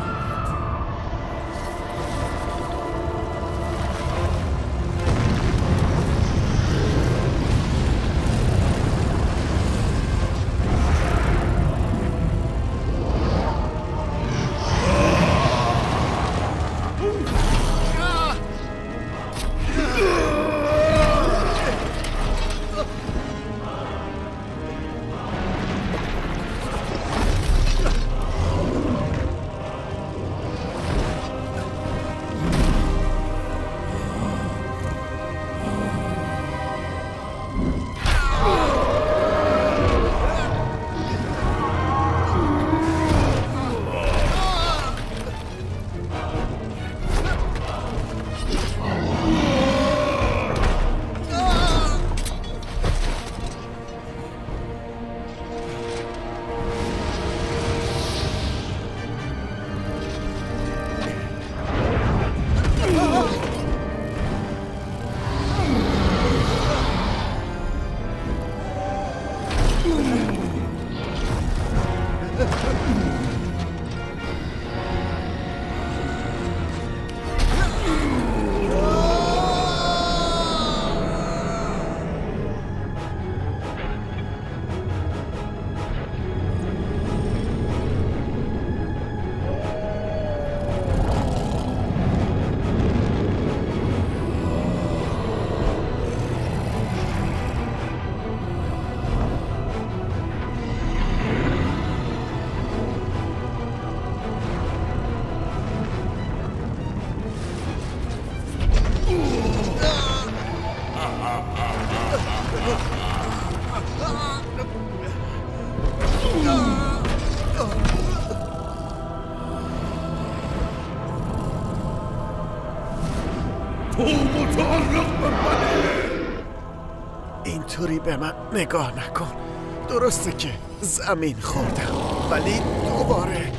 اینطوری به من نگاه نکن. درسته که زمین خوردم ولی دوباره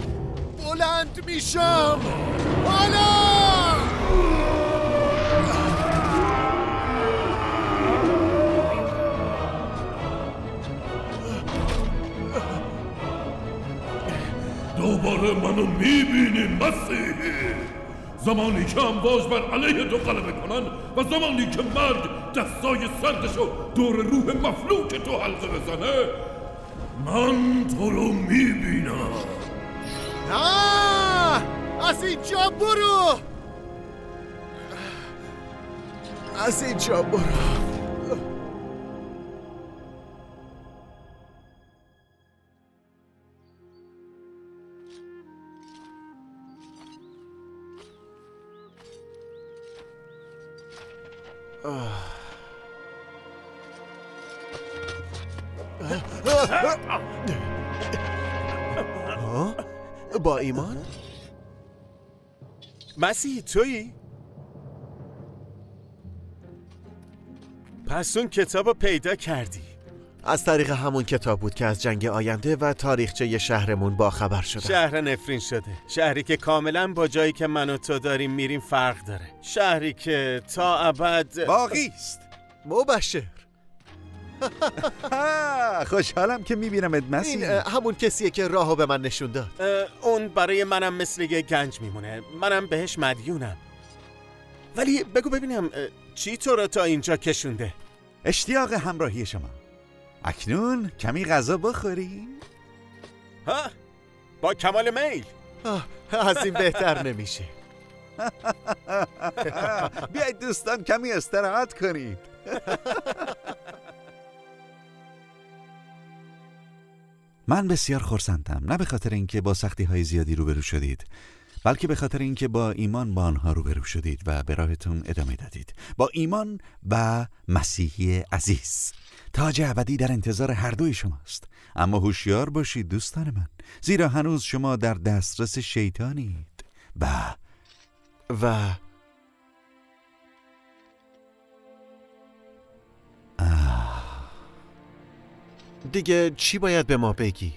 بلند میشم. حالا دوباره منو میبینی مسیحی؟ زمانی که امواج بر علیه تو غلبه کنن و زمانی که مرگ دستای سردشو دور روح مفلوک تو حلقه بزنه، من تو رو میبینم. نه، از اینجا برو، از اینجا برو. با ایمان؟ مسیحی تویی؟ پس اون کتاب رو پیدا کردی؟ از طریق همون کتاب بود که از جنگ آینده و تاریخچه شهرمون با خبر شدم. شهر نفرین شده، شهری که کاملا با جایی که من و تو داریم میریم فرق داره، شهری که تا ابد باقی است. مبشر، خوشحالم که میبینمت مسیح. این همون کسیه که راهو به من نشون داد. اون برای منم مثل یه گنج میمونه. منم بهش مدیونم. ولی بگو ببینم چی تو رو تا اینجا کشونده؟ اشتیاق همراهی شما. اکنون کمی غذا بخوریم؟ ها؟ با کمال میل. از این بهتر نمیشه. بیایید دوستان کمی استراحت کنید. من بسیار خرسندم، نه به خاطر اینکه با سختی‌های زیادی روبرو شدید، بلکه به خاطر اینکه با ایمان با آنها روبرو شدید و به راهتون ادامه دادید. با ایمان و مسیحی عزیز. تاج ابدی در انتظار هر دوی شماست. اما هوشیار باشید دوستان من، زیرا هنوز شما در دسترس شیطانید. و دیگه چی باید به ما بگی؟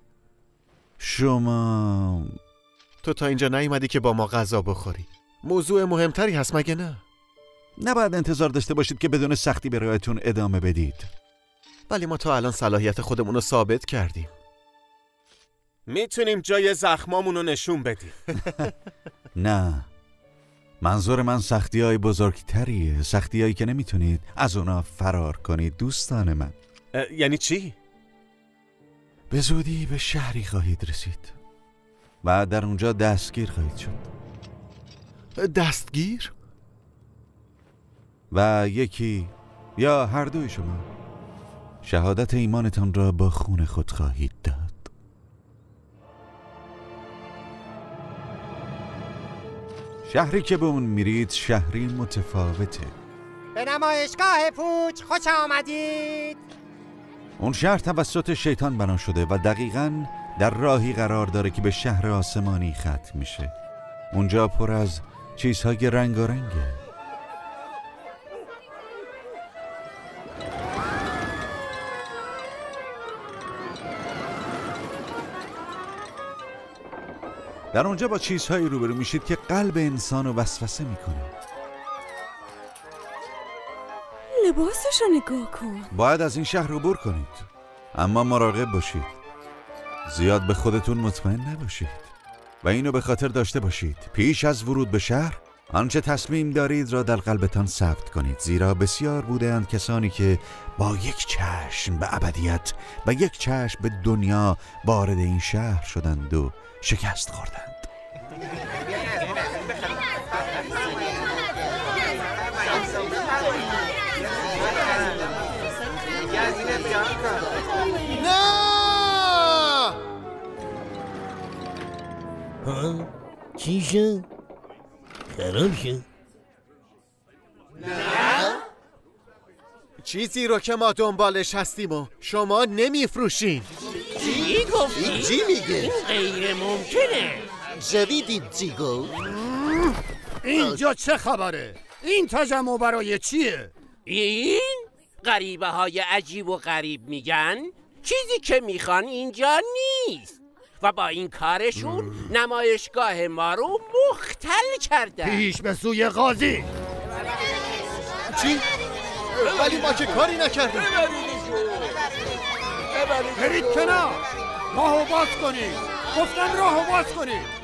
شما تو تا اینجا نیومدی که با ما غذا بخوری. موضوع مهمتری هست مگه نه؟ نباید انتظار داشته باشید که بدون سختی به راهتون ادامه بدید. ولی ما تا الان صلاحیت خودمون رو ثابت کردیم. میتونیم جای زخمامون رو نشون بدیم. نه، منظور من سختی‌های بزرگتریه، سختی‌هایی که نمیتونید از اونا فرار کنید دوستان من. یعنی چی؟ به زودی به شهری خواهید رسید و در اونجا دستگیر خواهید شد. دستگیر؟ و یکی یا هر دوی شما شهادت ایمانتان را با خون خود خواهید داد. شهری که به اون میرید شهری متفاوته. به نمایشگاه پوچ خوش آمدید. اون شهر توسط شیطان بنا شده و دقیقاً در راهی قرار داره که به شهر آسمانی ختم میشه. اونجا پر از چیزهای رنگارنگه. در اونجا با چیزهایی روبرو میشید که قلب انسان رو وسوسه میکنه. لباسشو نگاه کن. باید از این شهر عبور کنید، اما مراقب باشید. زیاد به خودتون مطمئن نباشید و اینو به خاطر داشته باشید پیش از ورود به شهر آنچه تصمیم دارید را در قلبتان ثبت کنید، زیرا بسیار بودند کسانی که با یک چشم به ابدیت و یک چشم به دنیا وارد این شهر شدند و شکست خوردند. نه! چی شد؟ خراب شد؟ نه؟ چیزی رو که ما دنبالش هستیم و شما نمیفروشین. چی گفتی؟ چی میگه؟ غیر ممکنه. شنیدین چی گفت؟ اینجا چه خبره؟ این تجمع برای چیه؟ این غریبه های عجیب و غریب میگن چیزی که میخوان اینجا نیست و با این کارشون نمایشگاه ما رو مختل کردن. پیش به سوی قاضی. چی؟ ولی ما که کاری نکردیم. برید کنار، راهو باز کنید. گفتم راهو باز کنید.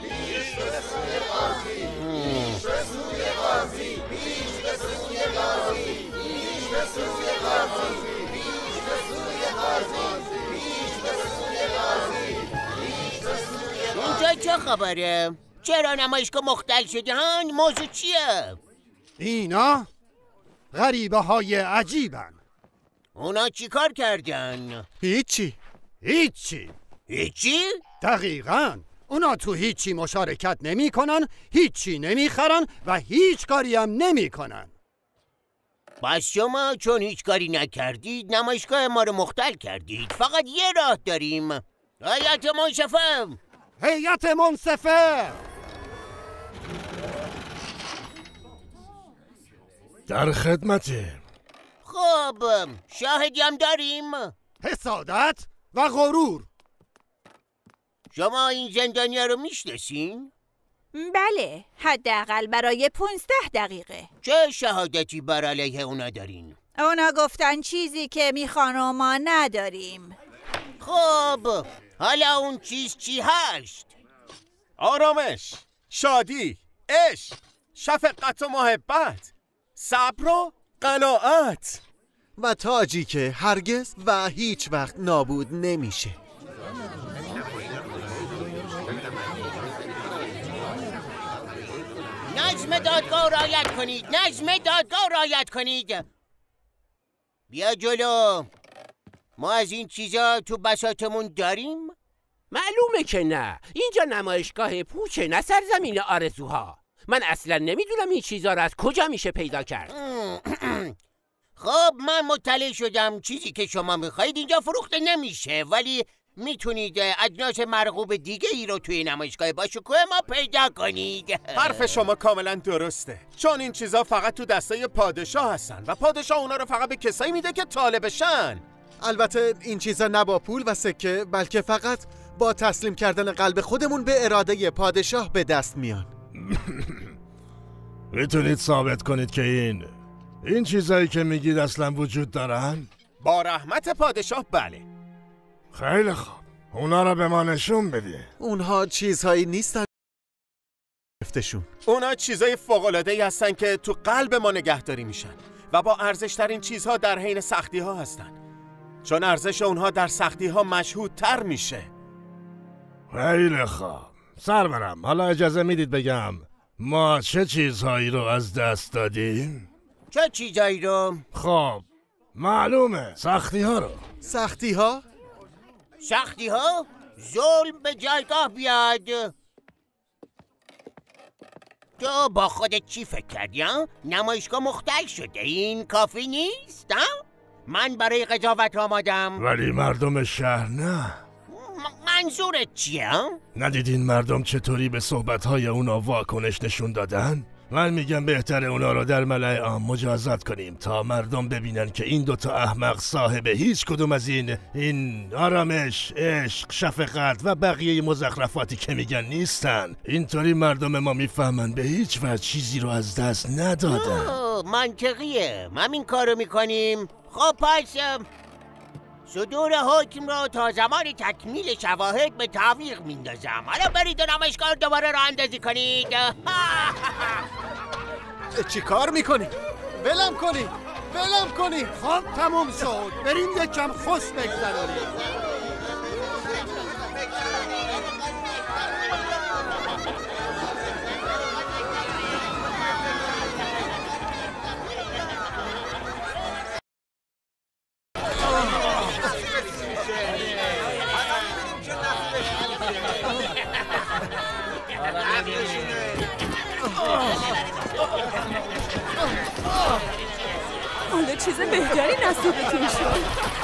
اینجا چه خبره؟ چرا نمایشگاه مختل شدن؟ موضوع چیه؟ اینا غریبه های عجیبن. اونا چی کار کردن؟ هیچی. هیچی؟ دقیقاً. اونا تو هیچی مشارکت نمی کنن، هیچی نمی خرن و هیچ کاری هم نمی کنن. بس شما چون هیچ کاری نکردید نمایشگاه ما رو مختل کردید. فقط یه راه داریم. هیئت منصفه. در خدمته. خب شاهدی هم داریم. حسادت و غرور. شما این زندانیا رو میشناسین؟ بله، حداقل برای 15 دقیقه. چه شهادتی بر علیه اونا دارین؟ اونا گفتن چیزی که میخوان و ما نداریم. خب حالا اون چیز چی هست؟ آرامش، شادی، عشق، شفقت و محبت، صبر و قناعت و تاجی که هرگز و هیچ وقت نابود نمیشه. نظم دادگاه رعایت کنید، نظم دادگاه رعایت کنید. بیا جلو. ما از این چیزا تو بساطمون داریم؟ معلومه که نه. اینجا نمایشگاه پوچه، نه سرزمین آرزوها. من اصلا نمیدونم این چیزا رو از کجا میشه پیدا کرد. خب من مطلع شدم چیزی که شما میخواید اینجا فروخته نمیشه، ولی میتونید اجناس مرغوب دیگه ای رو توی نمایشگاه با شکوه ما پیدا کنید. حرف شما کاملا درسته، چون این چیزا فقط تو دسته پادشاه هستن و پادشاه اونا رو فقط به کسایی میده که طالبشن. البته این چیزا نه با پول و سکه، بلکه فقط با تسلیم کردن قلب خودمون به اراده پادشاه به دست میان. میتونید ثابت کنید که این چیزایی که میگید اصلا وجود دارن؟ با رحمت پادشاه بله. خیلی خوب، اونا رو به ما نشون بدی. اونها چیزهایی نیستن گفتشون. اونا چیزای فوق‌العاده‌ای هستن که تو قلب ما نگهداری میشن و با ارزش‌ترین چیزها در حین سختی‌ها هستن، چون ارزش اونها در سختی‌ها مشهودتر میشه. خیلی خوب، سرورم، حالا اجازه میدید بگم ما چه چیزهایی رو از دست دادیم؟ چه چیزایی رو؟ خب معلومه، سختی ها رو. سختی ها؟ سختی ها؟ ظلم به جایگاه بیاد. تو با خودت چی فکر کردی ها؟ نمایشگاه مختل شده، این کافی نیست ها؟ من برای قضاوت آمادم. ولی مردم شهر نه. منظورت چیه ها؟ ندیدین مردم چطوری به صحبتهای اونا واکنش نشون دادن؟ من میگم بهتره اونا رو در ملأ عام مجازات کنیم تا مردم ببینن که این دوتا احمق صاحب هیچ کدوم از این آرامش، عشق، شفقت و بقیه مزخرفاتی که میگن نیستن. اینطوری مردم ما میفهمن به هیچ وجه چیزی رو از دست ندادن. منطقیه، ما این کارو میکنیم. خب پس صدور حکم رو تا زمان تکمیل شواهد به تعویق میندازم. حالا برید و نمایشگاه دوباره راه اندازی کنید. چی کار میکنی؟ ولم کنی! ولم کنی! خب تموم شد، بریم یکم خوش بگذرونیم. حالا چیز بهتری نصیبتون شد.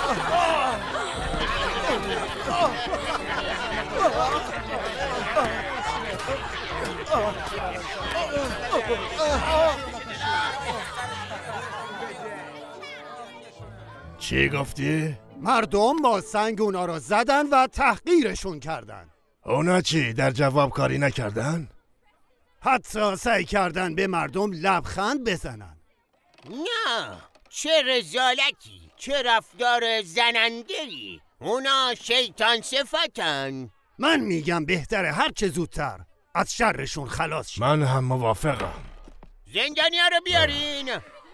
چی گفتی؟ مردم با سنگ اونا رو زدن و تحقیرشون کردن. اونا چی؟ در جواب کاری نکردن؟ حتی سعی کردن به مردم لبخند بزنن. نه، چه رزالتی، چه رفتار زننده‌ای. اونا شیطان صفتن. من میگم بهتره هر چه زودتر از شرشون خلاص شد. من هم موافقم. زندانیا رو بیارین.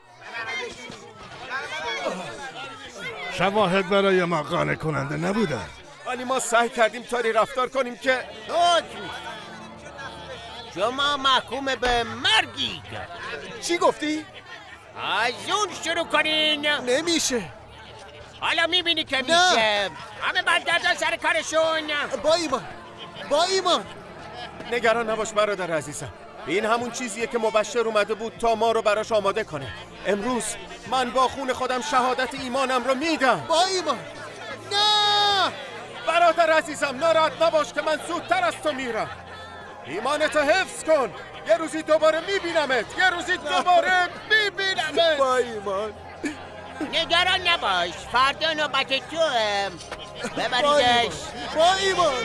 شواهد برای ما قانع کننده نبودن، ولی ما سعی کردیم طوری رفتار کنیم که حکم شما محکوم به مرگید. چی گفتی؟ از اون شروع کنین. نمیشه. حالا میبینی که میشه. همه بردردن سر کارشون. با ایمان نگران نباش برادر عزیزم، این همون چیزیه که مبشر اومده بود تا ما رو براش آماده کنه. امروز من با خون خودم شهادت ایمانم رو میدم. با ایمان نه برادر عزیزم، ناراحت نباش که من زودتر از تو میرم. ایمانتو حفظ کن، یه روزی دوباره میبینمت. یه روزی دوباره میبینمت. با ایمان نگران نباش، فردا نوبت توه. ببریدش. با ایمان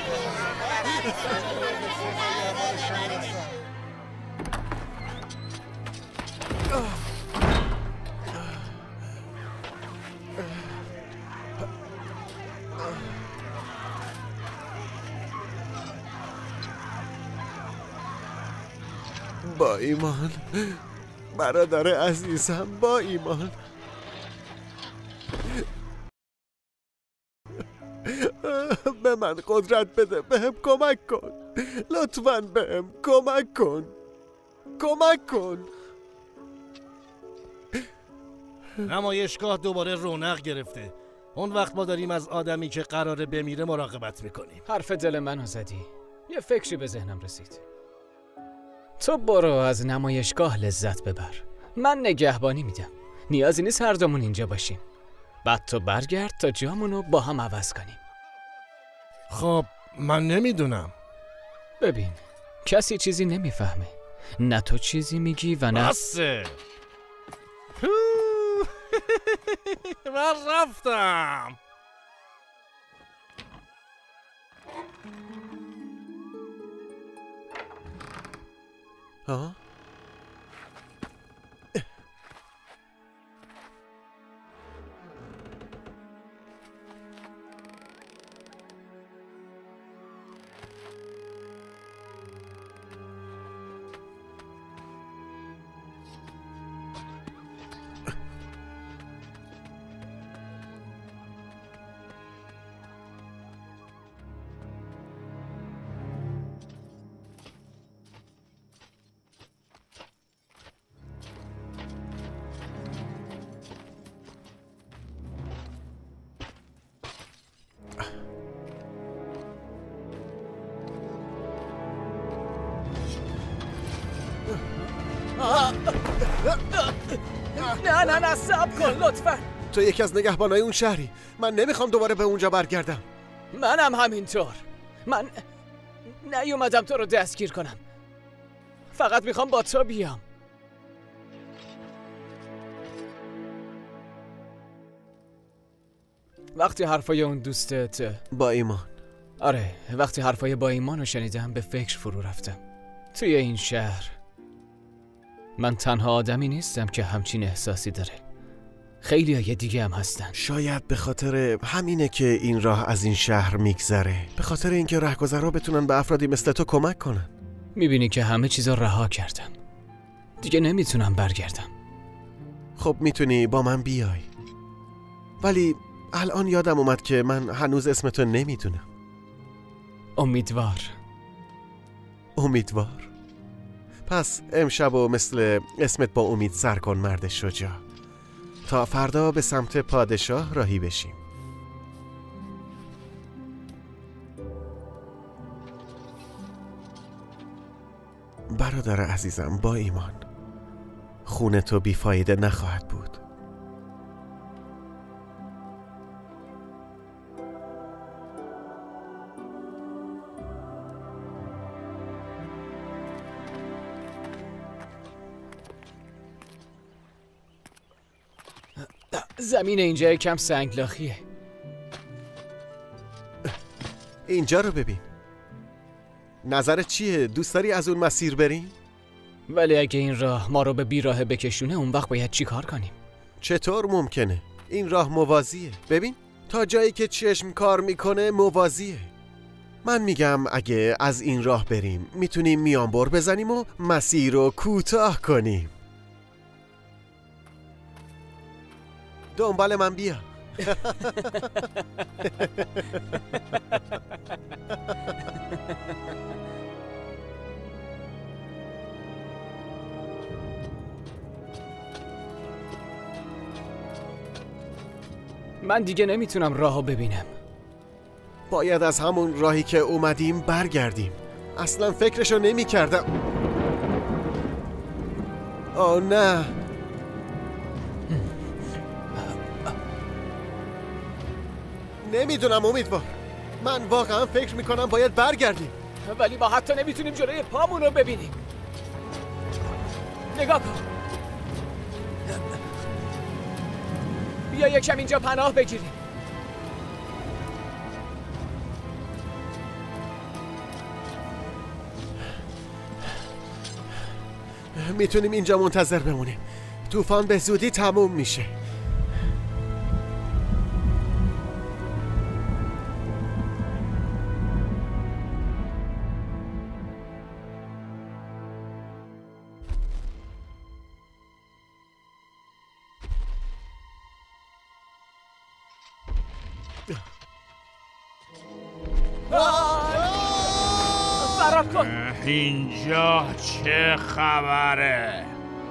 با ایمان برادر عزیزم، با ایمان. به من قدرت بده، بهم کمک کن، لطفاً بهم کمک کن، کمک کن. نمایشگاه دوباره رونق گرفته. اون وقت ما داریم از آدمی که قراره بمیره مراقبت میکنیم. حرف دل منو زدی. یه فکری به ذهنم رسید. تو برو از نمایشگاه لذت ببر، من نگهبانی میدم. نیازی نیست هر دومون اینجا باشیم. بعد تو برگرد تا جامونو با هم عوض کنیم. خب من نمیدونم. ببین، کسی چیزی نمیفهمه. نه تو چیزی میگی و نه بسه. من رفتم. ها؟ نه صبر کن لطفا. تو یکی از نگهبانای اون شهری. من نمیخوام دوباره به اونجا برگردم. منم همینطور. من نیومدم تو رو دستگیر کنم، فقط میخوام با تو بیام. وقتی حرفای اون دوستت با ایمان، آره، وقتی حرفای با ایمان رو شنیدم به فکر فرو رفتم. توی این شهر من تنها آدمی نیستم که همچین احساسی داره. خیلی های دیگه هم هستن. شاید به خاطر همینه که این راه از این شهر میگذره، به خاطر اینکه رهگذرا بتونن به افرادی مثل تو کمک کنن. میبینی که همه چیزا رها کردم، دیگه نمیتونم برگردم. خب میتونی با من بیای، ولی الان یادم اومد که من هنوز اسمتو نمیدونم. امیدوار. پس امشب و مثل اسمت با امید سر کن مرد شجاع، تا فردا به سمت پادشاه راهی بشیم. برادر عزیزم با ایمان، خون تو بیفایده نخواهد بود. زمین اینجا یکم سنگلاخیه. اینجا رو ببین. نظرت چیه؟ دوست داری از اون مسیر بریم؟ ولی اگه این راه ما رو به بیراه بکشونه، اون وقت باید چی کار کنیم؟ چطور ممکنه؟ این راه موازیه. ببین، تا جایی که چشم کار میکنه موازیه. من میگم اگه از این راه بریم میتونیم میانبر بزنیم و مسیر رو کوتاه کنیم. دنبال من بیا. من دیگه نمیتونم راهو ببینم. باید از همون راهی که اومدیم برگردیم. اصلا فکرشو نمی کردم. آه نه. نمیدونم امیدوار. من واقعا فکر میکنم باید برگردیم، ولی ما حتی نمیتونیم جلوی پامون رو ببینیم. نگاه کن. بیا یکم اینجا پناه بگیریم. میتونیم اینجا منتظر بمونیم. طوفان به زودی تموم میشه. فرار کن. اینجا چه خبره؟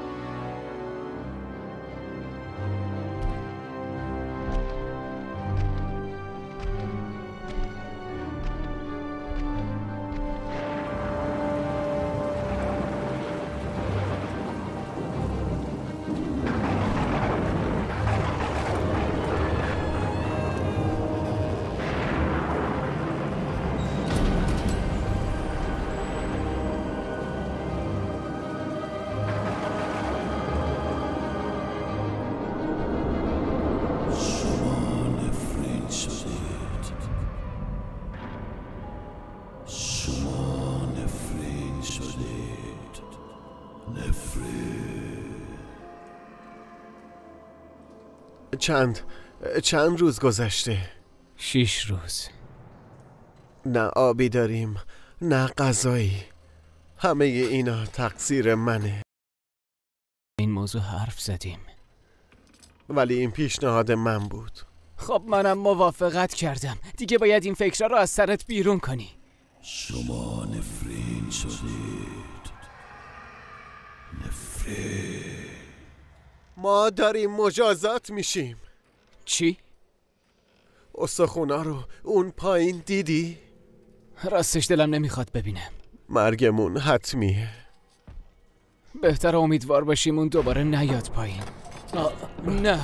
چند روز گذشته؟ 6 روز. نه آبی داریم نه غذایی. همه اینا تقصیر منه. این موضوع حرف زدیم. ولی این پیشنهاد من بود. خب منم موافقت کردم. دیگه باید این فکرها رو از سرت بیرون کنی. شما نفرین شدید. نفرین. ما داریم مجازات میشیم. چی؟ استخونا رو اون پایین دیدی؟ راستش دلم نمیخواد ببینم. مرگمون حتمیه. بهتر امیدوار باشیم اون دوباره نیاد پایین. نه.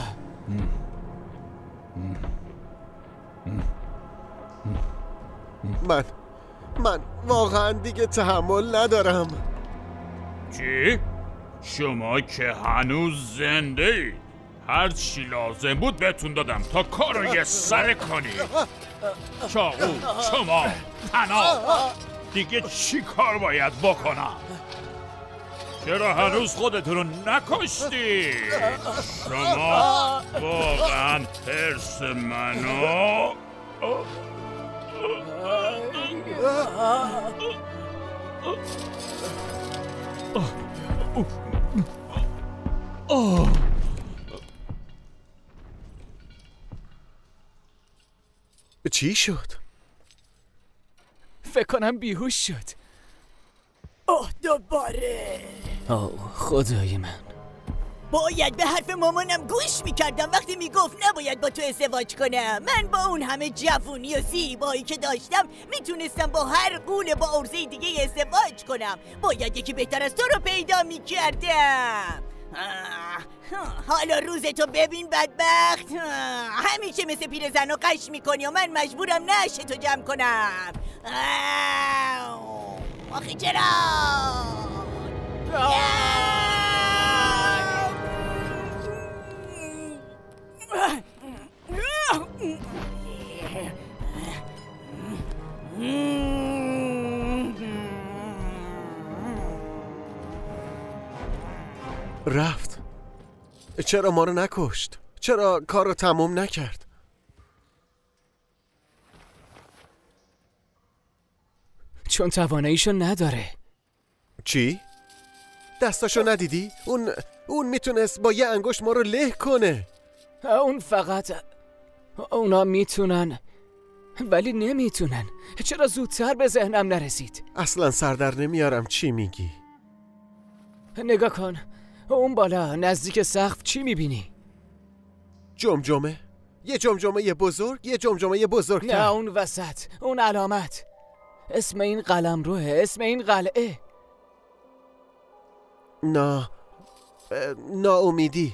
من واقعا دیگه تحمل ندارم. چی؟ شما که هنوز زنده ای. هر چی لازم بود بهتون دادم تا کارو یه سره کنی. چاقو، شما، طناب، دیگه چی کار باید بکنم؟ چرا هنوز خودتون رو نکشتی؟ شما واقعا حرص منو چی شد؟ فکر کنم بیهوش شد. دوباره. خدای من. باید به حرف مامانم گوش میکردم وقتی میگفت نباید با تو ازدواج کنم. من با اون همه جوونی و زیبایی که داشتم میتونستم با هر قول با عرضه دیگه ازدواج کنم. باید یکی بهتر از تو رو پیدا میکردم. حالا روز تو ببین بدبخت. همیشه مثل پیرزن و قش میکنی و من مجبورم نشه تو جمع کنم. آخی چرا؟ رفت. چرا ما رو نکشت؟ چرا کار رو تموم نکرد؟ چون تواناییشو نداره. چی؟ دستاشو ندیدی؟ اون میتونست با یه انگشت ما رو له کنه. اون فقط اونا میتونن ولی نمیتونن. چرا زودتر به ذهنم نرسید؟ اصلا سردر نمیارم چی میگی. نگاه کن اون بالا نزدیک سقف چی میبینی؟ جمجمه. یه جمجمه بزرگ، یه جمجمه بزرگتر. نه اون وسط، اون علامت. اسم این قلمروه، اسم این قلعه. ناامیدی.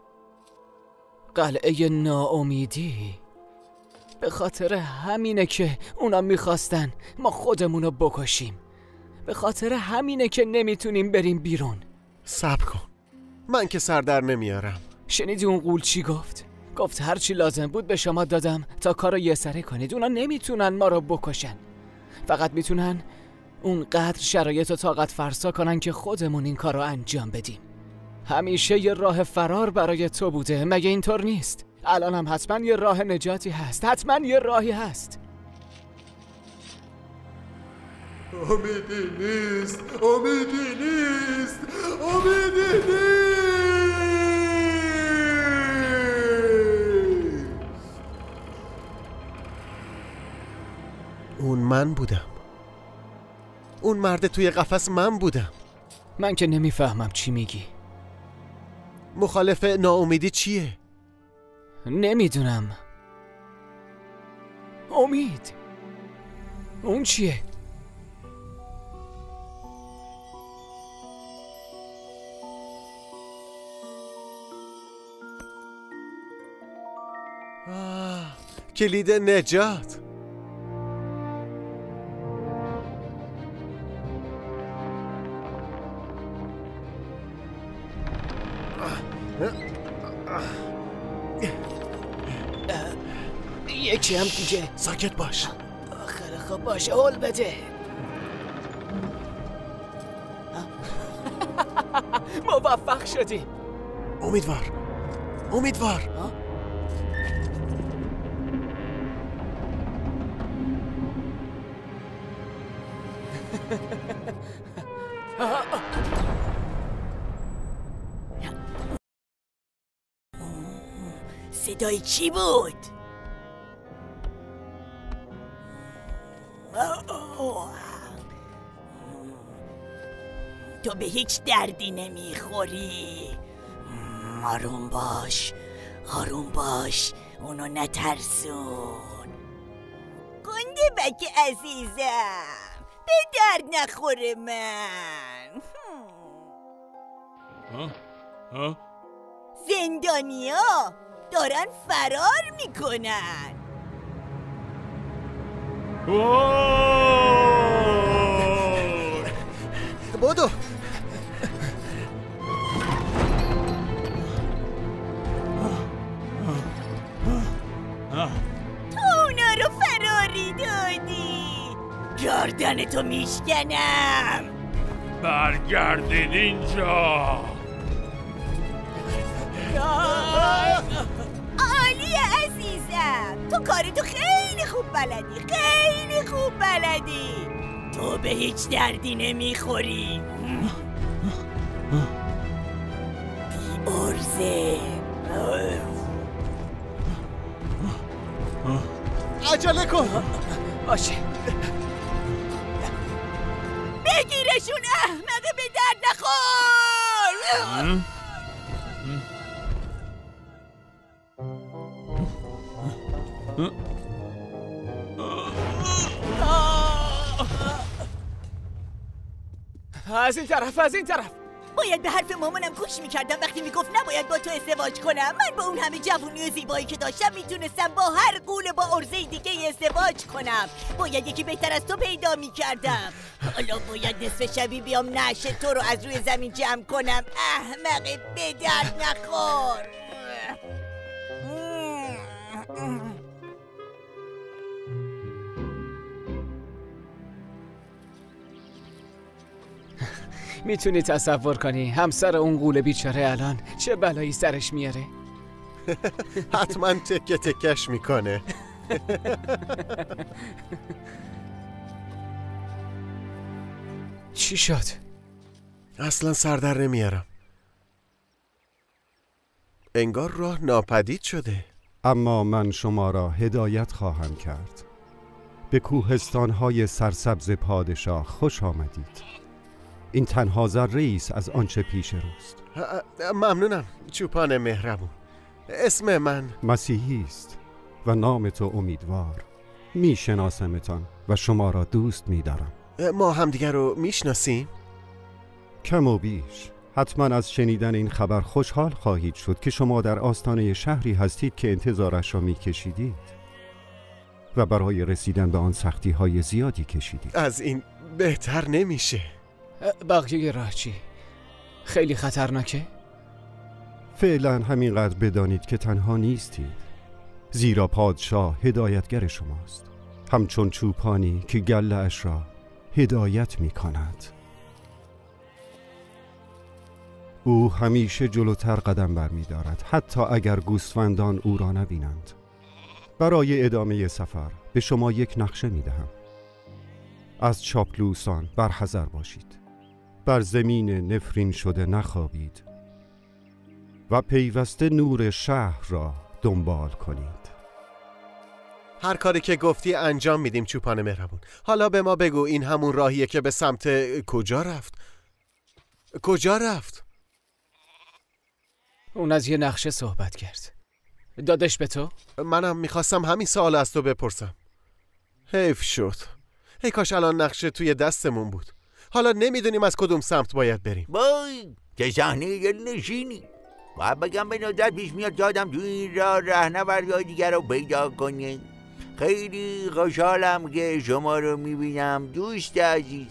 قلعه ناامیدی. به خاطر همینه که اونا میخواستن ما خودمونو بکشیم. به خاطر همینه که نمیتونیم بریم بیرون. صبر کن، من که سر در نمیارم. شنیدی اون غول چی گفت؟ گفت هرچی لازم بود به شما دادم تا کارو یه سره کنید. اونا نمیتونن ما رو بکشن، فقط میتونن اونقدر شرایط و طاقت فرسا کنن که خودمون این کارو انجام بدیم. همیشه یه راه فرار برای تو بوده، مگه اینطور نیست؟ الان هم حتما یه راه نجاتی هست، حتما یه راهی هست. امیدی نیست، امیدی نیست، امیدی نیست. من بودم. اون مرد توی قفس من بودم. من که نمیفهمم چی میگی. مخالف ناامیدی چیه؟ نمیدونم. امید اون چیه؟ کلید نجات. یکی هم دیگه. ساکت باش. خیلی خوب باشه، هول بده. موفق شدی. امیدوار. صدای چی بود؟ تو به هیچ دردی نمیخوری. آروم باش، اونو نترسون. گنده بک عزیزم، به درد نخوره من. زندانیا دارن فرار میکنن. بدو. تو اونا رو فراری دادی. گردنتو میشکنم. برگردید اینجا. عالیه عزیزم، تو کارتو خیلی خوب بلدی. تو به هیچ دردی نمیخوری. بی ارزه. عجله کن. باشه. بگیرشون احمق، به درد نخور. از این طرف. باید به حرف مامانم گوش میکردم وقتی میگفت نباید با تو ازدواج کنم. من با اون همه جوونی و زیبایی که داشتم میتونستم با هر قول با عرضه دیگه ازدواج کنم. باید یکی بهتر از تو پیدا میکردم. حالا باید نصف شبی بیام نعش تو رو از روی زمین جمع کنم. احمق، به درد نخور. میتونی تصور کنی همسر اون غول بیچاره الان چه بلایی سرش میاره؟ حتما تکه تکش میکنه. چی شد؟ اصلا سر در نمیارم. انگار راه ناپدید شده. اما من شما را هدایت خواهم کرد. به کوهستان‌های سرسبز پادشاه خوش آمدید. این تنها ذره‌ای است از آنچه پیش روست. ممنونم چوپان مهربون. اسم من مسیحی است و نام تو امیدوار. میشناسمتان و شما را دوست می‌دارم. ما همدیگر رو میشناسیم؟ کم و بیش. حتما از شنیدن این خبر خوشحال خواهید شد که شما در آستانه شهری هستید که انتظارش را می‌کشیدید و برای رسیدن به آن سختی‌های زیادی کشیدید. از این بهتر نمیشه. بقیه راه چی؟ خیلی خطرناکه؟ فعلا همینقدر بدانید که تنها نیستید، زیرا پادشاه هدایتگر شماست، همچون چوپانی که گله اش را هدایت می کند. او همیشه جلوتر قدم برمی دارد، حتی اگر گوسفندان او را نبینند. برای ادامه سفر به شما یک نقشه می دهم. از چاپلوسان برحذر باشید، بر زمین نفرین شده نخوابید و پیوسته نور شهر را دنبال کنید. هر کاری که گفتی انجام میدیم چوپان مهربون. حالا به ما بگو این همون راهیه که به سمت کجا رفت؟ کجا رفت؟ اون از یه نقشه صحبت کرد. دادش به تو؟ منم میخواستم همین سوال از تو بپرسم. حیف شد. ای کاش الان نقشه توی دستمون بود. حالا نمیدونیم از کدوم سمت باید بریم. وای چه صحنه دلنشینی. باید بگم به ندرت پیش میاد دادم توی این راه رهنوردهای دیگر رو پیدا کنه. خیلی خوشحالم که شما رو میبینم دوست عزیز.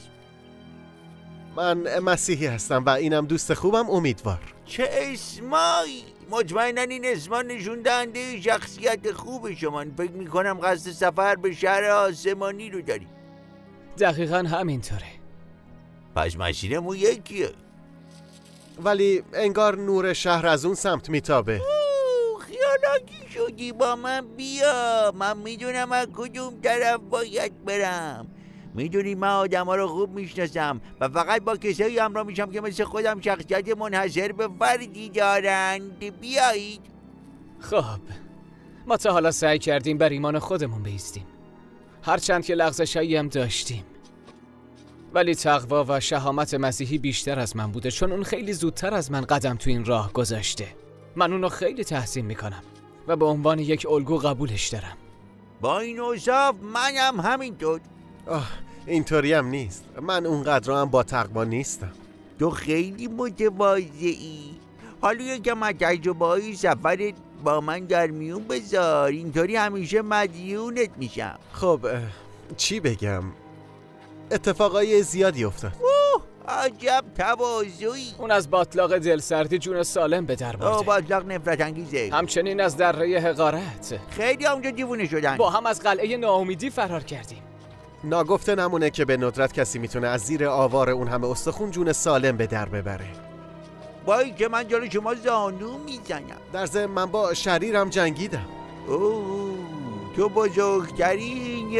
من مسیحی هستم و اینم دوست خوبم امیدوار. چه اسمایی؟ مطمئناً این اسما نشون دهنده شخصیت خوب شما. فکر میکنم قصد سفر به شهر آسمانی رو داری. دقیقاً همینطوره. پس مسیرمون یکیه. ولی انگار نور شهر از اون سمت میتابه. خیالاتی شدی، با من بیا. من میدونم از کدوم طرف باید برم. میدونی من آدم ها رو خوب میشناسم و فقط با کسایی همراه میشم که مثل خودم شخصیت منحصر به فردی دارند. بیایید. خب ما تا حالا سعی کردیم بر ایمان خودمون بایستیم، هرچند که لغزشایی هم داشتیم، ولی تقوا و شهامت مسیحی بیشتر از من بوده، چون اون خیلی زودتر از من قدم تو این راه گذاشته. من اونو خیلی تحسین میکنم و به عنوان یک الگو قبولش دارم. با این اوصاف منم همینطور. اینطوری هم نیست. من اونقدر هم با تقوا نیستم. تو خیلی متواضعی. حالا یکم از تجربه‌های سفرت با من در میون بذار، اینطوری همیشه مدیونت میشم. خب چی بگم؟ اتفاقای زیادی افتاد. عجب تواضعی. اون از باطلاق دلسردی جون سالم به در برده. باطلاق نفرت انگیزه. همچنین از دره حقارت. خیلی اونجا دیوونه شدن. با هم از قلعه ناامیدی فرار کردیم. ناگفته نمونه که به ندرت کسی میتونه از زیر آوار اون همه استخون جون سالم به در ببره. وای که من جلو شما زانو میزنم. در ضمن من با شریرم جنگیدم. تو بزرگترین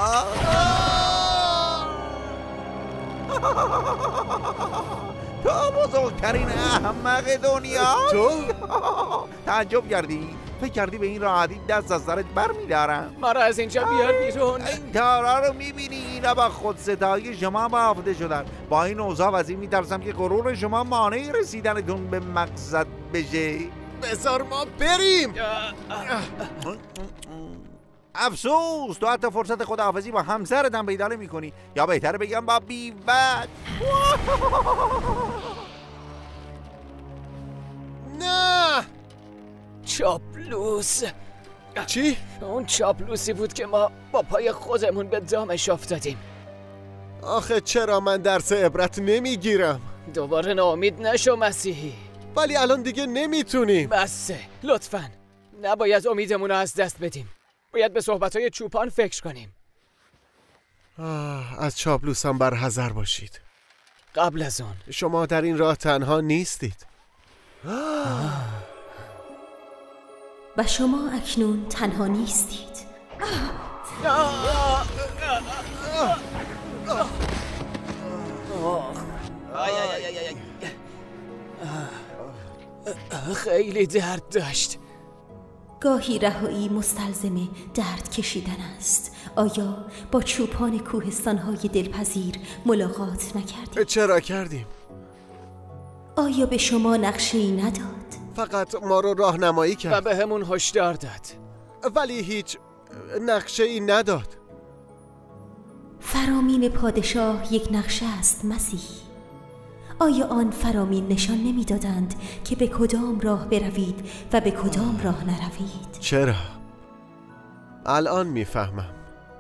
تو بزرگترین احمق دنیا. تو؟ تعجب کردی؟ فکر کردی به این راحتی دست از سرت بر میدارم؟ ما را از اینجا بیار بیرون. این تارا رو میبینی؟ اینا با خودستایی شما محافظه شدن. با این اوضاع از این میترسم که غرور شما مانع رسیدنتون به مقصد بشه. بذار ما بریم. افسوس تو حتی فرصت خداحافظی با همسرت هم پیدا نمی‌کنی، یا بهتره بگم با بیوت. نه چاپلوس. چی؟ اون چاپلوسی بود که ما با پای خودمون به دامش افتادیم. آخه چرا من درس عبرت نمیگیرم؟ دوباره ناامید نشو مسیحی. ولی الان دیگه نمیتونیم. بسه لطفاً نباید امیدمون رو از دست بدیم. باید به صحبت‌های چوپان فکر کنیم. از چاپلوسم برحذر باشید. قبل از اون شما در این راه تنها نیستید. و شما اکنون تنها نیستید. خیلی درد داشت. گاهی رهایی مستلزم درد کشیدن است. آیا با چوپان کوهستان‌های دلپذیر ملاقات نکردید؟ چرا کردیم؟ آیا به شما نقشه‌ای نداد؟ فقط ما رو راهنمایی کرد و به همون هشدار داد، ولی هیچ نقشه‌ای نداد. فرامین پادشاه یک نقشه است مسیحی. آیا آن فرامین نشان نمی‌دادند که به کدام راه بروید و به کدام راه نروید؟ چرا؟ الان میفهمم.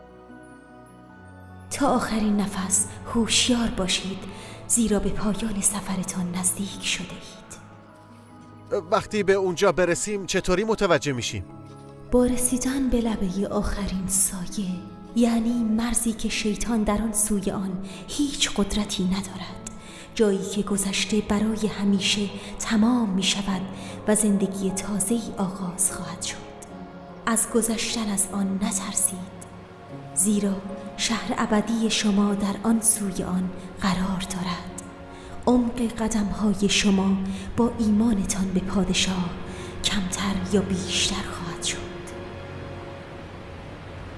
تا آخرین نفس هوشیار باشید، زیرا به پایان سفرتان نزدیک شده اید. وقتی به اونجا برسیم چطوری متوجه میشیم؟ با رسیدن به لبه آخرین سایه، یعنی مرزی که شیطان در آن سوی آن هیچ قدرتی ندارد، جایی که گذشته برای همیشه تمام می شود و زندگی تازه‌ای آغاز خواهد شد. از گذشتن از آن نترسید، زیرا شهر ابدی شما در آن سوی آن قرار دارد. عمق قدم‌های شما با ایمانتان به پادشاه کمتر یا بیشتر خواهد شد.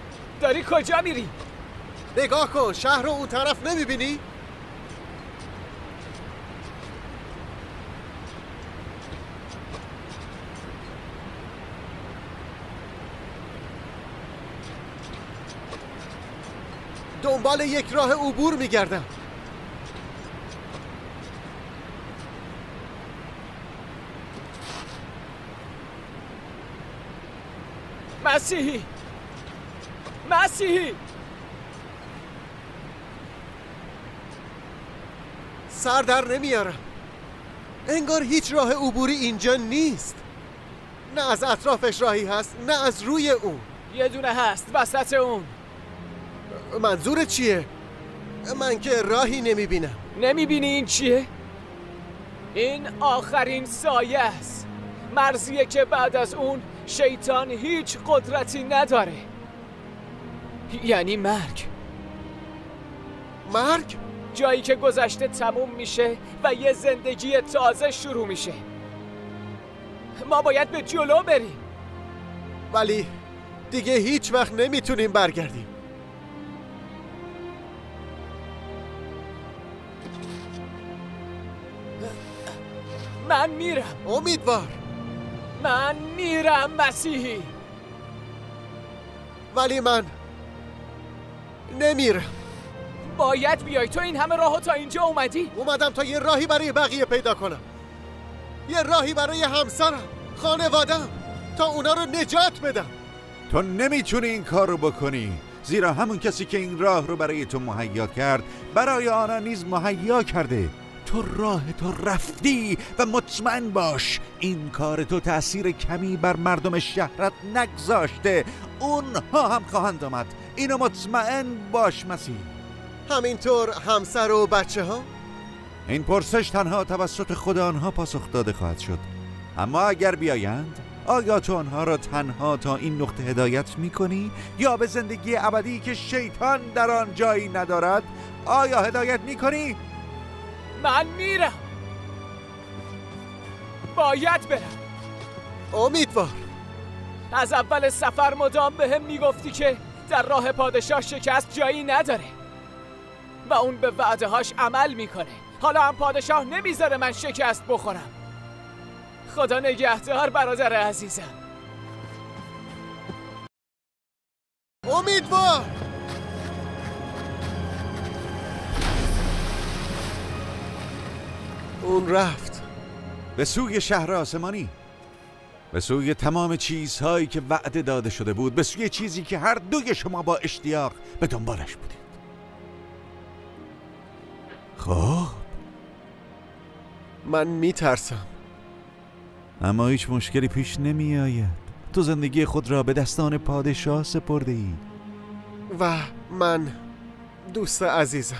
داری کجا میری؟ نگاه کن، شهر رو اون طرف نمیبینی؟ دنبال یک راه عبور میگردم. مسیحی سر در نمیارم. انگار هیچ راه عبوری اینجا نیست. نه از اطرافش راهی هست، نه از روی اون. یه دونه هست وسط اون. منظورت چیه؟ من که راهی نمیبینم. نمیبینی این چیه؟ این آخرین سایه است. مرزیه که بعد از اون شیطان هیچ قدرتی نداره. یعنی مرگ. مرگ؟ جایی که گذشته تموم میشه و یه زندگی تازه شروع میشه. ما باید به جلو بریم. ولی دیگه هیچ وقت نمیتونیم برگردیم. من میرم. امیدوار. من میرم مسیحی. ولی من نمیرم. باید بیای. تو این همه راهو تا اینجا اومدی؟ اومدم تا یه راهی برای بقیه پیدا کنم. یه راهی برای همسرم، خانوادم، تا اونا رو نجات بدم. تو نمیتونی این کار رو بکنی، زیرا همون کسی که این راه رو برای تو مهیا کرد برای آنها نیز مهیا کرده. تو راه تو رفتی و مطمئن باش این کار تو تأثیر کمی بر مردم شهرت نگذاشته. اونها هم خواهند آمد، اینو مطمئن باش مسیح. همینطور همسر و بچه ها؟ این پرسش تنها توسط خود آنها پاسخ داده خواهد شد. اما اگر بیایند، آیا تو آنها را تنها تا این نقطه هدایت میکنی یا به زندگی ابدی که شیطان در آن جایی ندارد آیا هدایت میکنی؟ من میرم. باید برم. امیدوار. از اول سفر مدام بهم میگفتی که در راه پادشاه شکست جایی نداره و اون به وعده هاش عمل میکنه. حالا هم پادشاه نمیذاره من شکست بخورم. خدا نگهدار برادر عزیزم. امیدوار. اون رفت به سوی شهر آسمانی، به سوی تمام چیزهایی که وعده داده شده بود، به سوی چیزی که هر دوی شما با اشتیاق به دنبالش بودید. خب من میترسم. اما هیچ مشکلی پیش نمی آید. تو زندگی خود را به دستان پادشاه سپرده ای و من دوست عزیزم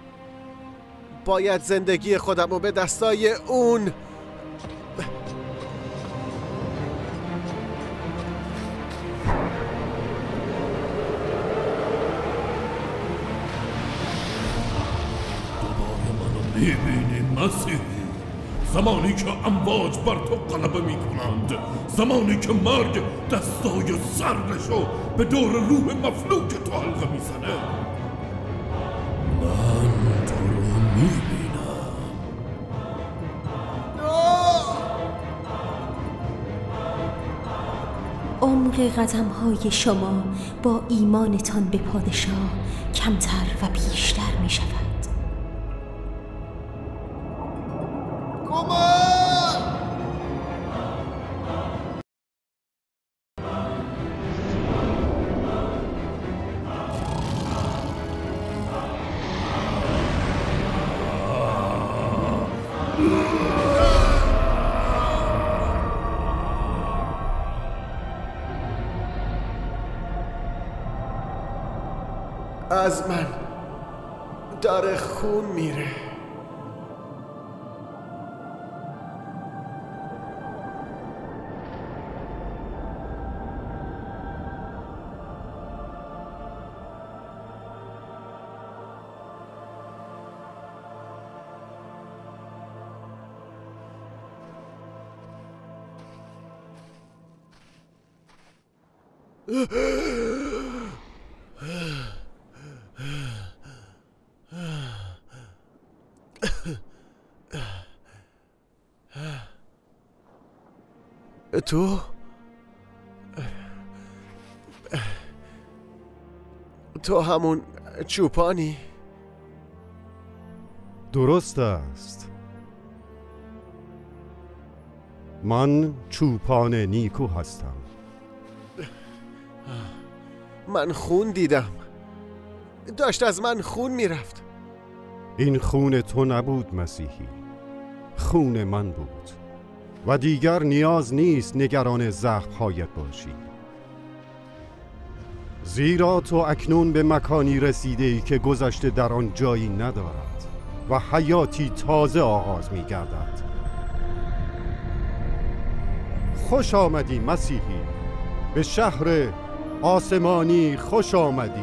باید زندگی خودم رو به دستای اون میبینی مسیحی؟ زمانی که امواج بر تو غلبه میکنند، زمانی که مرگ دستای سرشو به دور روح مفلوک تو حلقه میزنه، من تو رو میبینم. عمق قدم‌های شما با ایمانتان به پادشاه کمتر و بیشتر میشود. از من داره خون میره. تو همون چوپانی؟ درست است. من چوپان نیکو هستم. من خون دیدم، داشت از من خون میرفت. این خون تو نبود مسیحی، خون من بود و دیگر نیاز نیست نگران زخم‌هایت باشی، زیرا تو اکنون به مکانی رسیده‌ای که گذشته در آن جایی ندارد و حیاتی تازه آغاز می گردد. خوش آمدی مسیحی، به شهر آسمانی خوش آمدی.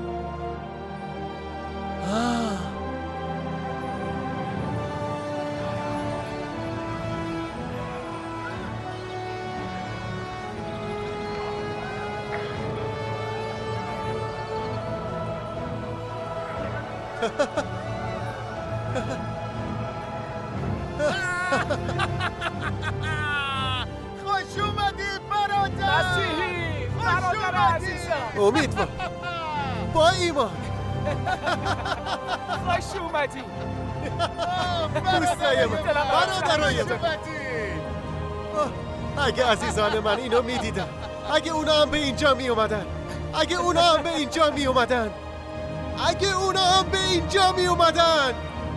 خوش اومدی برادر مسیحی، برادر عزیزم. امیدوار با ایمان. خوش اومدی دوستای من، برادرای من. اگه عزیزان من اینو میدیدن، اگه اونا هم به اینجا می اومدن، اگه اونا هم به اینجا می اومدن، اگه اونا هم به اینجا می اومدن.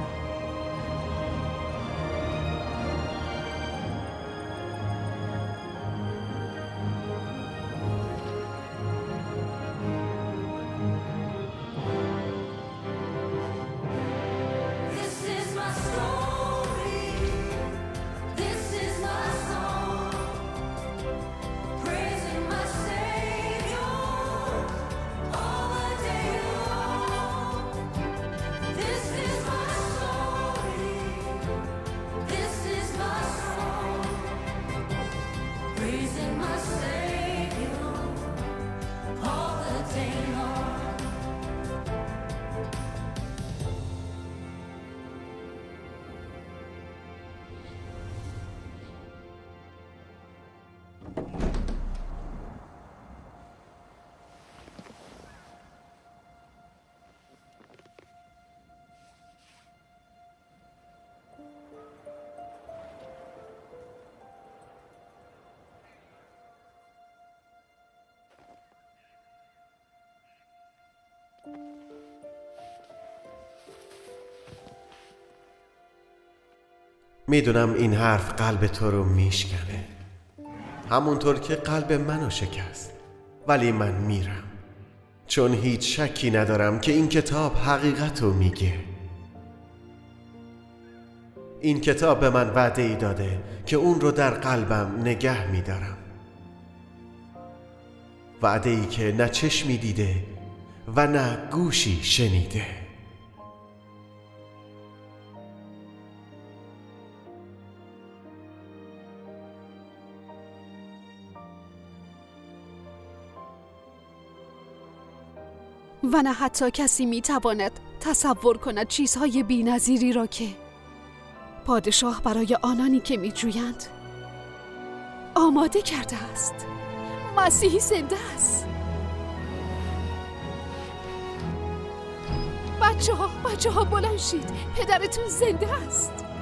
میدونم این حرف قلب تو رو میشکنه، همونطور که قلب منو شکست، ولی من میرم، چون هیچ شکی ندارم که این کتاب حقیقتو میگه. این کتاب به من وعده ای داده که اون رو در قلبم نگه میدارم، وعده ای که نه چشمی دیده و نه گوشی شنیده. و نه حتی کسی میتواند تصور کند چیزهای بی‌نظیری را که پادشاه برای آنانی که میجویند آماده کرده است. مسیحی زنده است. بچه ها بلند شید، پدرتون زنده است.